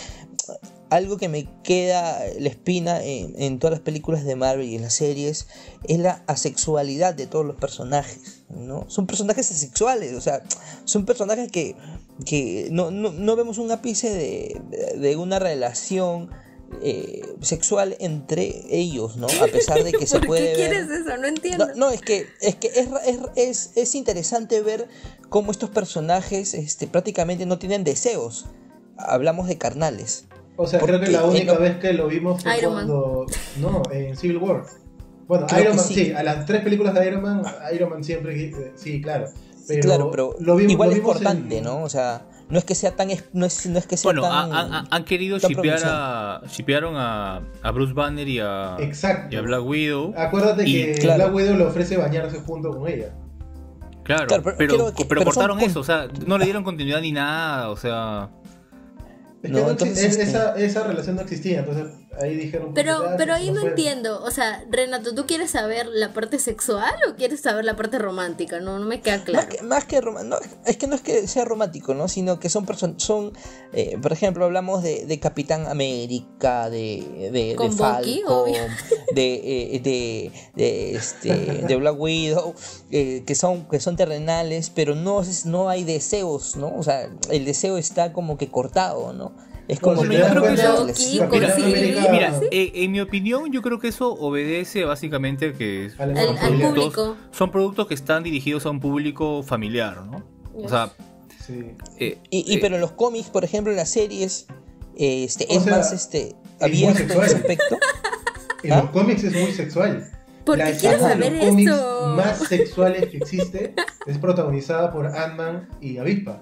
algo que me queda la espina en, en todas las películas de Marvel y en las series es la asexualidad de todos los personajes, ¿no? Son personajes asexuales, o sea, son personajes que, que no, no, no vemos un ápice de, de una relación eh, sexual entre ellos, ¿no? A pesar de que se ¿Por puede qué ver... quieres eso? No entiendo. No, no, es que, es, que es, es, es, es interesante ver cómo estos personajes este, prácticamente no tienen deseos. Hablamos de carnales. O sea, creo que Porque la única en lo- vez que lo vimos fue Iron Man. cuando... No, en Civil War. Bueno, Creo Iron que Man, sí. sí. A las tres películas de Iron Man, Iron Man siempre... eh, Sí, claro. Pero claro, pero lo vimos, igual lo es vimos cortante, en- ¿no? O sea, no es que sea tan... es- No es, no es que sea Bueno, tan... han, han- han querido tan shipear pronunciado. a. Shipearon a, a Bruce Banner y a. Exacto. Y a Black Widow. Acuérdate Y, que claro. Black Widow le ofrece bañarse junto con ella. Claro, Claro, pero pero, creo que- pero pero son cortaron pun- eso, o sea, no le dieron continuidad ni nada, o sea. Es No, que no entonces, exi- es- este- esa, esa relación no existía, entonces ahí dijeron... Pero, pues, pero ah, ahí no fue. entiendo. O sea, Renato, ¿tú quieres saber la parte sexual o quieres saber la parte romántica? No, no me queda Más claro. que, más que roma- no, es que no es que sea romántico, ¿no? Sino que son personas, son, eh, por ejemplo, hablamos de, de Capitán América, de, de, de Con Bucky, Falcon, obvio. de, eh, de, de, este, de Black Widow, eh, que son, que son terrenales, pero no, es- no hay deseos, ¿no? O sea, el deseo está como que cortado, ¿no? Es como Bueno, si que te das no cuenta, se Loki, les- con Capitán Sylvie. América- Mira, eh, en mi opinión, yo creo que eso obedece básicamente que Al- Al, al al familiar. público. son productos que están dirigidos a un público familiar, ¿no? O sea, Sí. eh, Y, y eh, pero en los cómics, por ejemplo, en las series, eh, este, O es sea, más este muy abierto en sexual. ese aspecto. En ¿Ah? los cómics es muy sexual. ¿Por La qué quieres saga de saber los cómics eso? más sexuales que existe es protagonizada por Ant-Man y Avispa.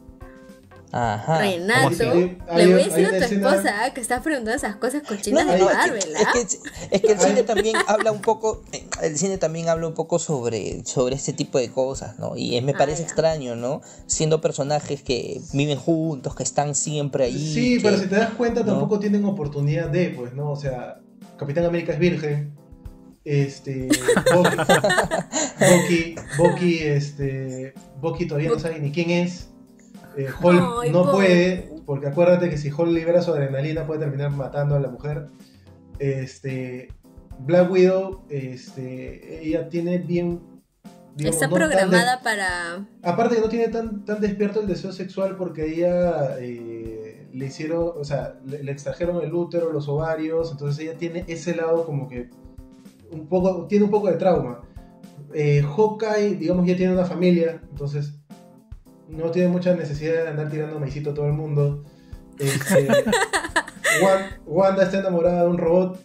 Ajá. Renato, Hay- hay- le voy a hay decir a una tu escena- esposa ah, que está preguntando esas cosas No, cochinas no, de no, es Marvel, que, ¿ah? es, que, es que el cine Hay- también habla un poco, el cine también habla un poco sobre, sobre este tipo de cosas, ¿no? Y me Ah, parece ya. extraño, ¿no? Siendo personajes que viven juntos, que están siempre ahí. Sí, que- pero si te das cuenta ¿no? tampoco tienen oportunidad de, pues, ¿no? O sea, Capitán América es virgen. Este. Bucky, Bucky, Bucky, este. Bucky todavía no sabe ni quién es. Eh, Hulk Ay, no Bucky. puede, porque acuérdate que si Hulk libera su adrenalina puede terminar matando a la mujer. Este. Black Widow, este. Ella tiene bien. digamos, Está no tan de- programada para... Aparte que no tiene tan, tan despierto el deseo sexual porque ella eh, le hicieron, o sea, le, le extrajeron el útero, los ovarios, entonces ella tiene ese lado como que un poco, tiene un poco de trauma. Eh, Hawkeye, digamos, ya tiene una familia, entonces no tiene mucha necesidad de andar tirando maicito a todo el mundo. Este, Wan- Wanda está enamorada de un robot.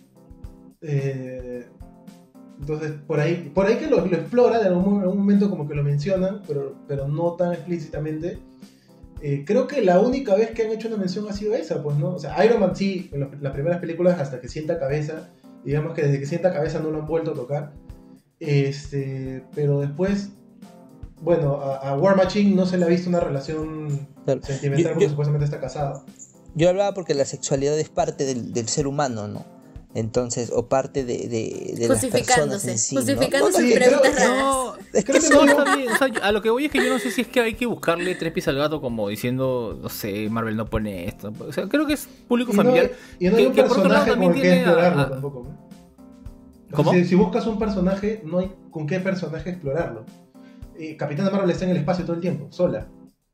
Eh, entonces, por ahí, por ahí que lo, lo explora, en algún, en algún momento como que lo mencionan, pero, pero no tan explícitamente. Eh, creo que la única vez que han hecho una mención ha sido esa, pues, ¿no? O sea, Iron Man sí, en los- las primeras películas hasta que sienta cabeza, digamos que desde que sienta cabeza no lo han vuelto a tocar. Este, pero después, bueno, a, a War Machine no se le ha visto una relación Claro. sentimental Yo- porque yo- supuestamente está casado. Yo hablaba porque la sexualidad es parte del, del ser humano, ¿no? Entonces, o parte de, de, de las personas en sí, justificando ¿no? sus sí, preguntas creo- raras. No, Es que creo que sí, no ¿no? está bien. O sea, a lo que voy es que yo no sé si es que hay que buscarle tres pies al gato como diciendo, no sé, Marvel no pone esto. O sea, creo que es público Y no, familiar. y no hay que, un que por otro lado personaje también con el que tiene a- explorarlo a- tampoco. ¿no? O sea, ¿Cómo? Si, si buscas un personaje, no hay con qué personaje explorarlo. Eh, Capitana Marvel está en el espacio todo el tiempo, sola.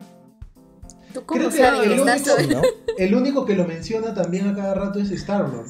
¿Tú cómo Creo que sabes el que estás único- sola? ¿no? El único que lo menciona también a cada rato es Star-Lord.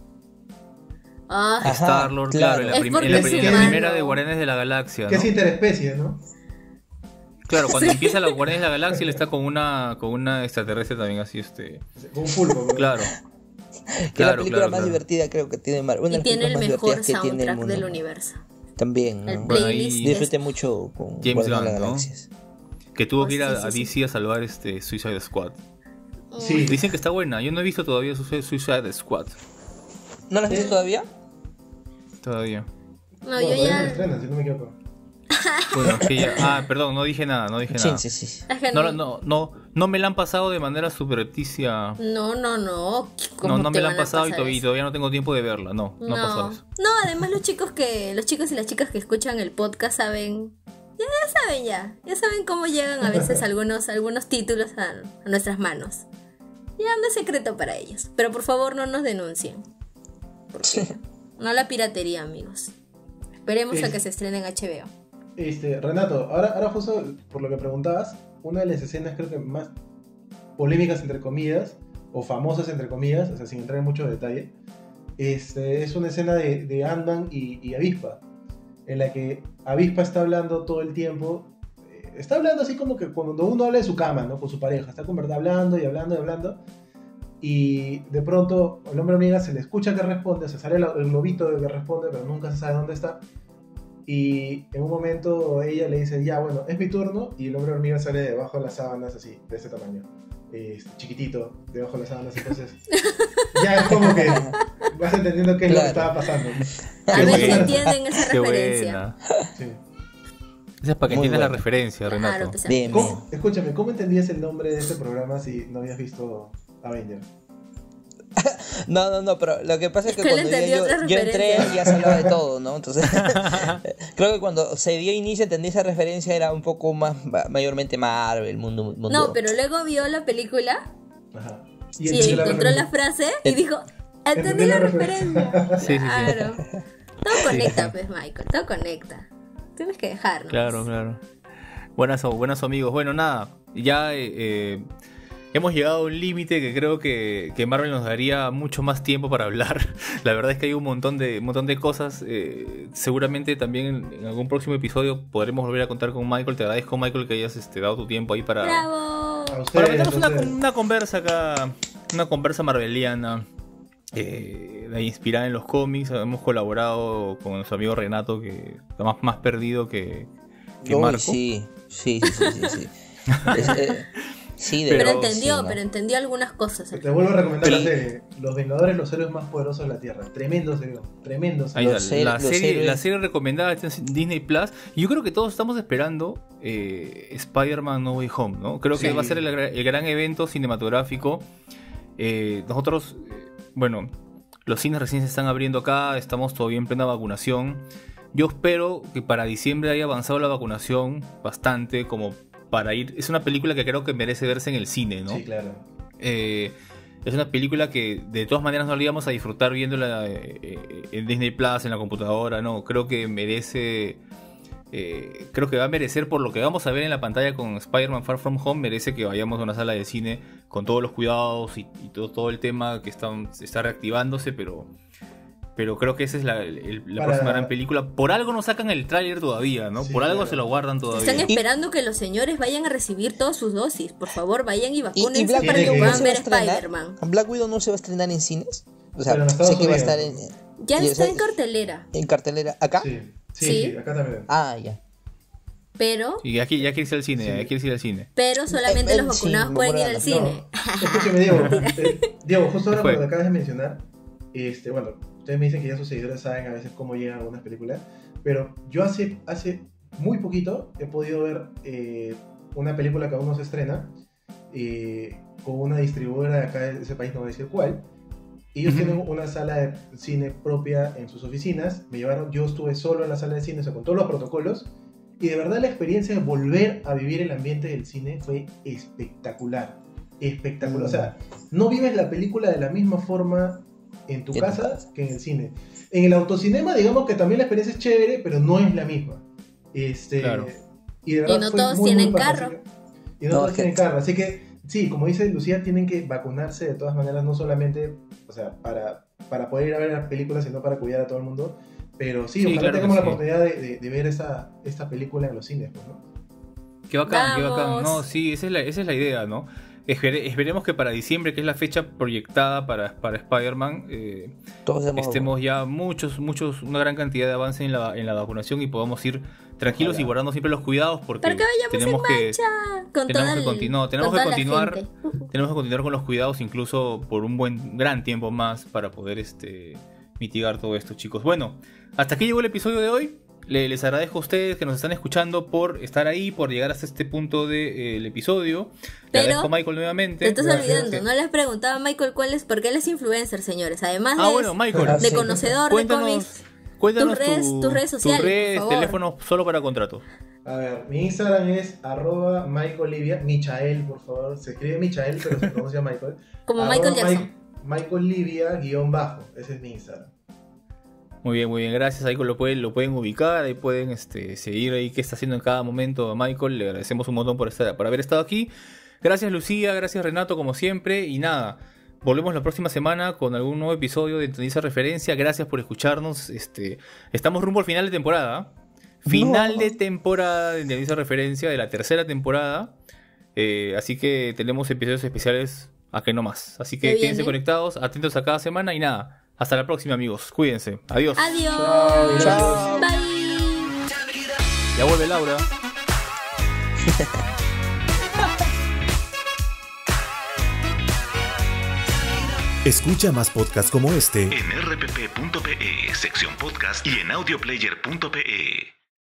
Ah, Ajá, Star-Lord, claro, en la, Es prim- porque en la es pri- en la humano. primera de Guardianes de la Galaxia, Que ¿no? es interespecie, ¿no? Claro, cuando empieza la Guardianes de la Galaxia él está con una con una extraterrestre también así, este... Con un pulpo. ¿no? Claro. Que es Claro, la película claro, más claro. divertida creo que tiene Marvel. Una de y las tiene el películas más mejor divertidas que tiene el soundtrack mundo. del universo. También, El ¿no? Bueno, playlist ahí- es- Disfruté mucho con James Guardianes de Gunn, las ¿no? Galaxias. Que tuvo que ir Oh, sí, a, sí, a sí. D C a salvar este Suicide Squad. Sí. Dicen que está buena. Yo no he visto todavía Suicide Suicide Squad. ¿No la has visto Eh. todavía? Todavía. No, No, yo todavía no ya. lo estrenan, si no me equivoco. Bueno, es que ya... Ah, perdón, no dije nada, no dije Sí, nada. sí, sí. Es que No, no, no, no me la han pasado de manera subrepticia. No, no, no. ¿Cómo No, no te me la van han a pasado y pasar todavía, y eso? todavía no tengo tiempo de verla. No, no, ha pasado eso. No, además los chicos que los chicos y las chicas que escuchan el podcast saben, ya, ya saben ya, ya saben cómo llegan a veces algunos algunos títulos a, a nuestras manos. Ya no es secreto para ellos, pero por favor no nos denuncien. Porque no la piratería, amigos. Esperemos a Es- que se estrene en H B O. Este, Renato, ahora, ahora justo por lo que preguntabas, una de las escenas creo que más polémicas entre comillas, o famosas entre comillas, o sea, sin entrar en mucho detalle, este, es una escena de, de Ant-Man y, y Avispa, en la que Avispa está hablando todo el tiempo, eh, está hablando así como que cuando uno habla de su cama, ¿no? Con su pareja, está con verdad hablando y hablando y hablando, y de pronto el hombre hormiga se le escucha que responde, se sale el, el globito de que responde, pero nunca se sabe dónde está. Y en un momento ella le dice, ya bueno, es mi turno, y el hombre hormiga sale debajo de las sábanas así, de ese tamaño, eh, chiquitito, debajo de las sábanas, entonces ya es como que vas entendiendo qué es lo Claro. que estaba pasando. A Qué ver si buena. entienden esa Qué referencia. buena. Sí. Esa es para que Muy entiendas la buena. referencia, Renato. Claro, pues, Bien, bien. ¿Cómo- escúchame, ¿cómo entendías el nombre de este programa si no habías visto Avenger? No, no, no, pero lo que pasa es Es que, que él cuando ya entendió yo, otras yo entré referencias. ya se hablaba de todo, ¿no? Entonces, creo que cuando se dio inicio entendí esa referencia era un poco más, ma- mayormente Marvel, mundo, mundo. No, pero luego vio la película Ajá. y, entendió la encontró la referencia. frase y dijo, entendí Entendí la la referencia. Sí, sí, sí. Claro. Todo conecta, pues, Michael, todo conecta. Tienes que dejarnos. Claro, claro. Buenas, buenas amigos. Bueno, nada, ya eh, eh, hemos llegado a un límite que creo que, que Marvel nos daría mucho más tiempo para hablar. La verdad es que hay un montón de, un montón de cosas. Eh, seguramente también en, en algún próximo episodio podremos volver a contar con Michael. Te agradezco, Michael, que hayas este, dado tu tiempo ahí para, ¡Bravo! A para ustedes, meternos a una, ustedes. una conversa acá, una conversa marveliana. Eh, de inspirada en los cómics. Hemos colaborado con nuestro amigo Renato, que está más, más perdido que, que Uy, Marco. sí, sí, sí, sí, sí, sí. Es, eh, sí, de Pero, verdad, entendió, sí, ¿no? pero entendió algunas cosas. Te vuelvo a recomendar Pero- la serie. Los Vengadores, los héroes más poderosos de la Tierra. Tremendo serie. Tremendo Ahí serie. Los está, héroes- la, los serie, héroes. la serie recomendada está en Disney Plus. Y yo creo que todos estamos esperando eh, Spider-Man No Way Home, ¿no? Creo que Sí. va a ser el, gra- el gran evento cinematográfico. Eh, nosotros, eh, bueno, los cines recién se están abriendo acá, estamos todavía en plena vacunación. Yo espero que para diciembre haya avanzado la vacunación bastante, como para ir... Es una película que creo que merece verse en el cine, ¿no? Sí, claro. Eh, es una película que de todas maneras no la íbamos a disfrutar viéndola eh, eh, en Disney Plus, en la computadora, no, creo que merece, eh, creo que va a merecer por lo que vamos a ver en la pantalla con Spider-Man Far From Home, merece que vayamos a una sala de cine con todos los cuidados y, y todo, todo el tema que está, está reactivándose, pero... Pero creo que esa es la, el- la Para- próxima gran película. Por algo no sacan el tráiler todavía, ¿no? Sí, Por algo claro. se lo guardan todavía. Están esperando que los señores vayan a recibir todas sus dosis. Por favor, vayan y ¿Y, vacúnense y Black para que Widow Widow no no puedan se va a ver estrenar? Spider-Man. ¿Black Widow no se va a estrenar en cines? O sea, Pero en Estados sé que va a estar Unidos. en, Ya y, o está sea, en cartelera, en cartelera. ¿Acá? Sí, sí, Sí. sí, acá también. Ah, ya. pero Y aquí ya quiere irse al cine, Sí. ya quiere ir al cine. pero solamente Eh, los eh, sí, vacunados me pueden ir acuerdo. al cine. No, escúcheme, Diego. Eh, Diego, justo ahora ¿Qué fue? cuando acabas de mencionar, este, bueno, ustedes me dicen que ya sus seguidores saben a veces cómo llegan algunas películas, pero yo hace, hace muy poquito he podido ver eh, una película que aún no se estrena, eh, con una distribuidora de acá de ese país, no voy a decir cuál, Ellos Ujú. tienen una sala de cine propia en sus oficinas. Me llevaron, yo estuve solo en la sala de cine, o sea, con todos los protocolos. Y de verdad la experiencia de volver a vivir el ambiente del cine fue espectacular. Espectacular. O sea, no vives la película de la misma forma en tu En tu casa casa. que en el cine. En el autocinema, digamos que también la experiencia es chévere, pero no es la misma. Este, Claro. Y de verdad Y no fue todos muy, tienen muy carro. fácil. Y no, No, todos es que- tienen carro. Así que, sí, como dice Lucía, tienen que vacunarse de todas maneras, no solamente, o sea, para, para poder ir a ver las películas, sino para cuidar a todo el mundo. Pero sí, Sí, ojalá claro que tengamos la sí. oportunidad de, de- de ver esta, esta película en los cines, pues, ¿no? Qué bacán, qué bacán. Vamos. No, sí, esa es la, esa es la idea, ¿no? Espere- esperemos que para diciembre, que es la fecha proyectada para, para Spider-Man, eh, Todos hemos... estemos ya muchos, muchos, una gran cantidad de avance en la, en la vacunación y podamos ir tranquilos Ojalá. y guardando siempre los cuidados porque Para que vayamos tenemos en que marcha. Con tenemos toda que el- continuar, tenemos con que toda la continuar, gente. tenemos que continuar con los cuidados incluso por un buen gran tiempo más para poder este mitigar todo esto, chicos. Bueno, hasta aquí llegó el episodio de hoy. Le- les agradezco a ustedes que nos están escuchando por estar ahí, por llegar hasta este punto del episodio. Le Pero agradezco a Michael nuevamente. Te estás Gracias. olvidando, no les preguntaba a Michael cuál es, porque él es influencer, señores. Además Ah, de, bueno, Michael, Ah, de sí. conocedor de cuéntanos, cómics. cuéntanos tus redes- tu- tus redes sociales, tus redes, por favor. teléfono solo para contratos. A ver, mi Instagram es arroba Michaelivia, Michael, por favor. Se escribe Michael, pero se pronuncia Michael. Como Arroba Michael Jackson. Mi- Michael Livia, guión bajo. Ese es mi Instagram. Muy bien, muy bien, gracias. Ahí lo pueden, lo pueden ubicar, ahí pueden este, seguir ahí qué está haciendo en cada momento a Michael. Le agradecemos un montón por, estar, por haber estado aquí. Gracias Lucía, gracias Renato como siempre. Y nada, volvemos la próxima semana con algún nuevo episodio de Entendí esa referencia. Gracias por escucharnos. Este, estamos rumbo al final de temporada. Final No. de temporada de Entendí esa referencia, de la tercera temporada. Eh, así que tenemos episodios especiales a que no más. Así que ¿Qué quédense viene? conectados, atentos a cada semana y nada. Hasta la próxima amigos, cuídense. Adiós. Adiós. Chao. Bye. Ya vuelve Laura. Escucha más podcasts como este En r p p punto p e, sección podcast y en audioplayer punto p e.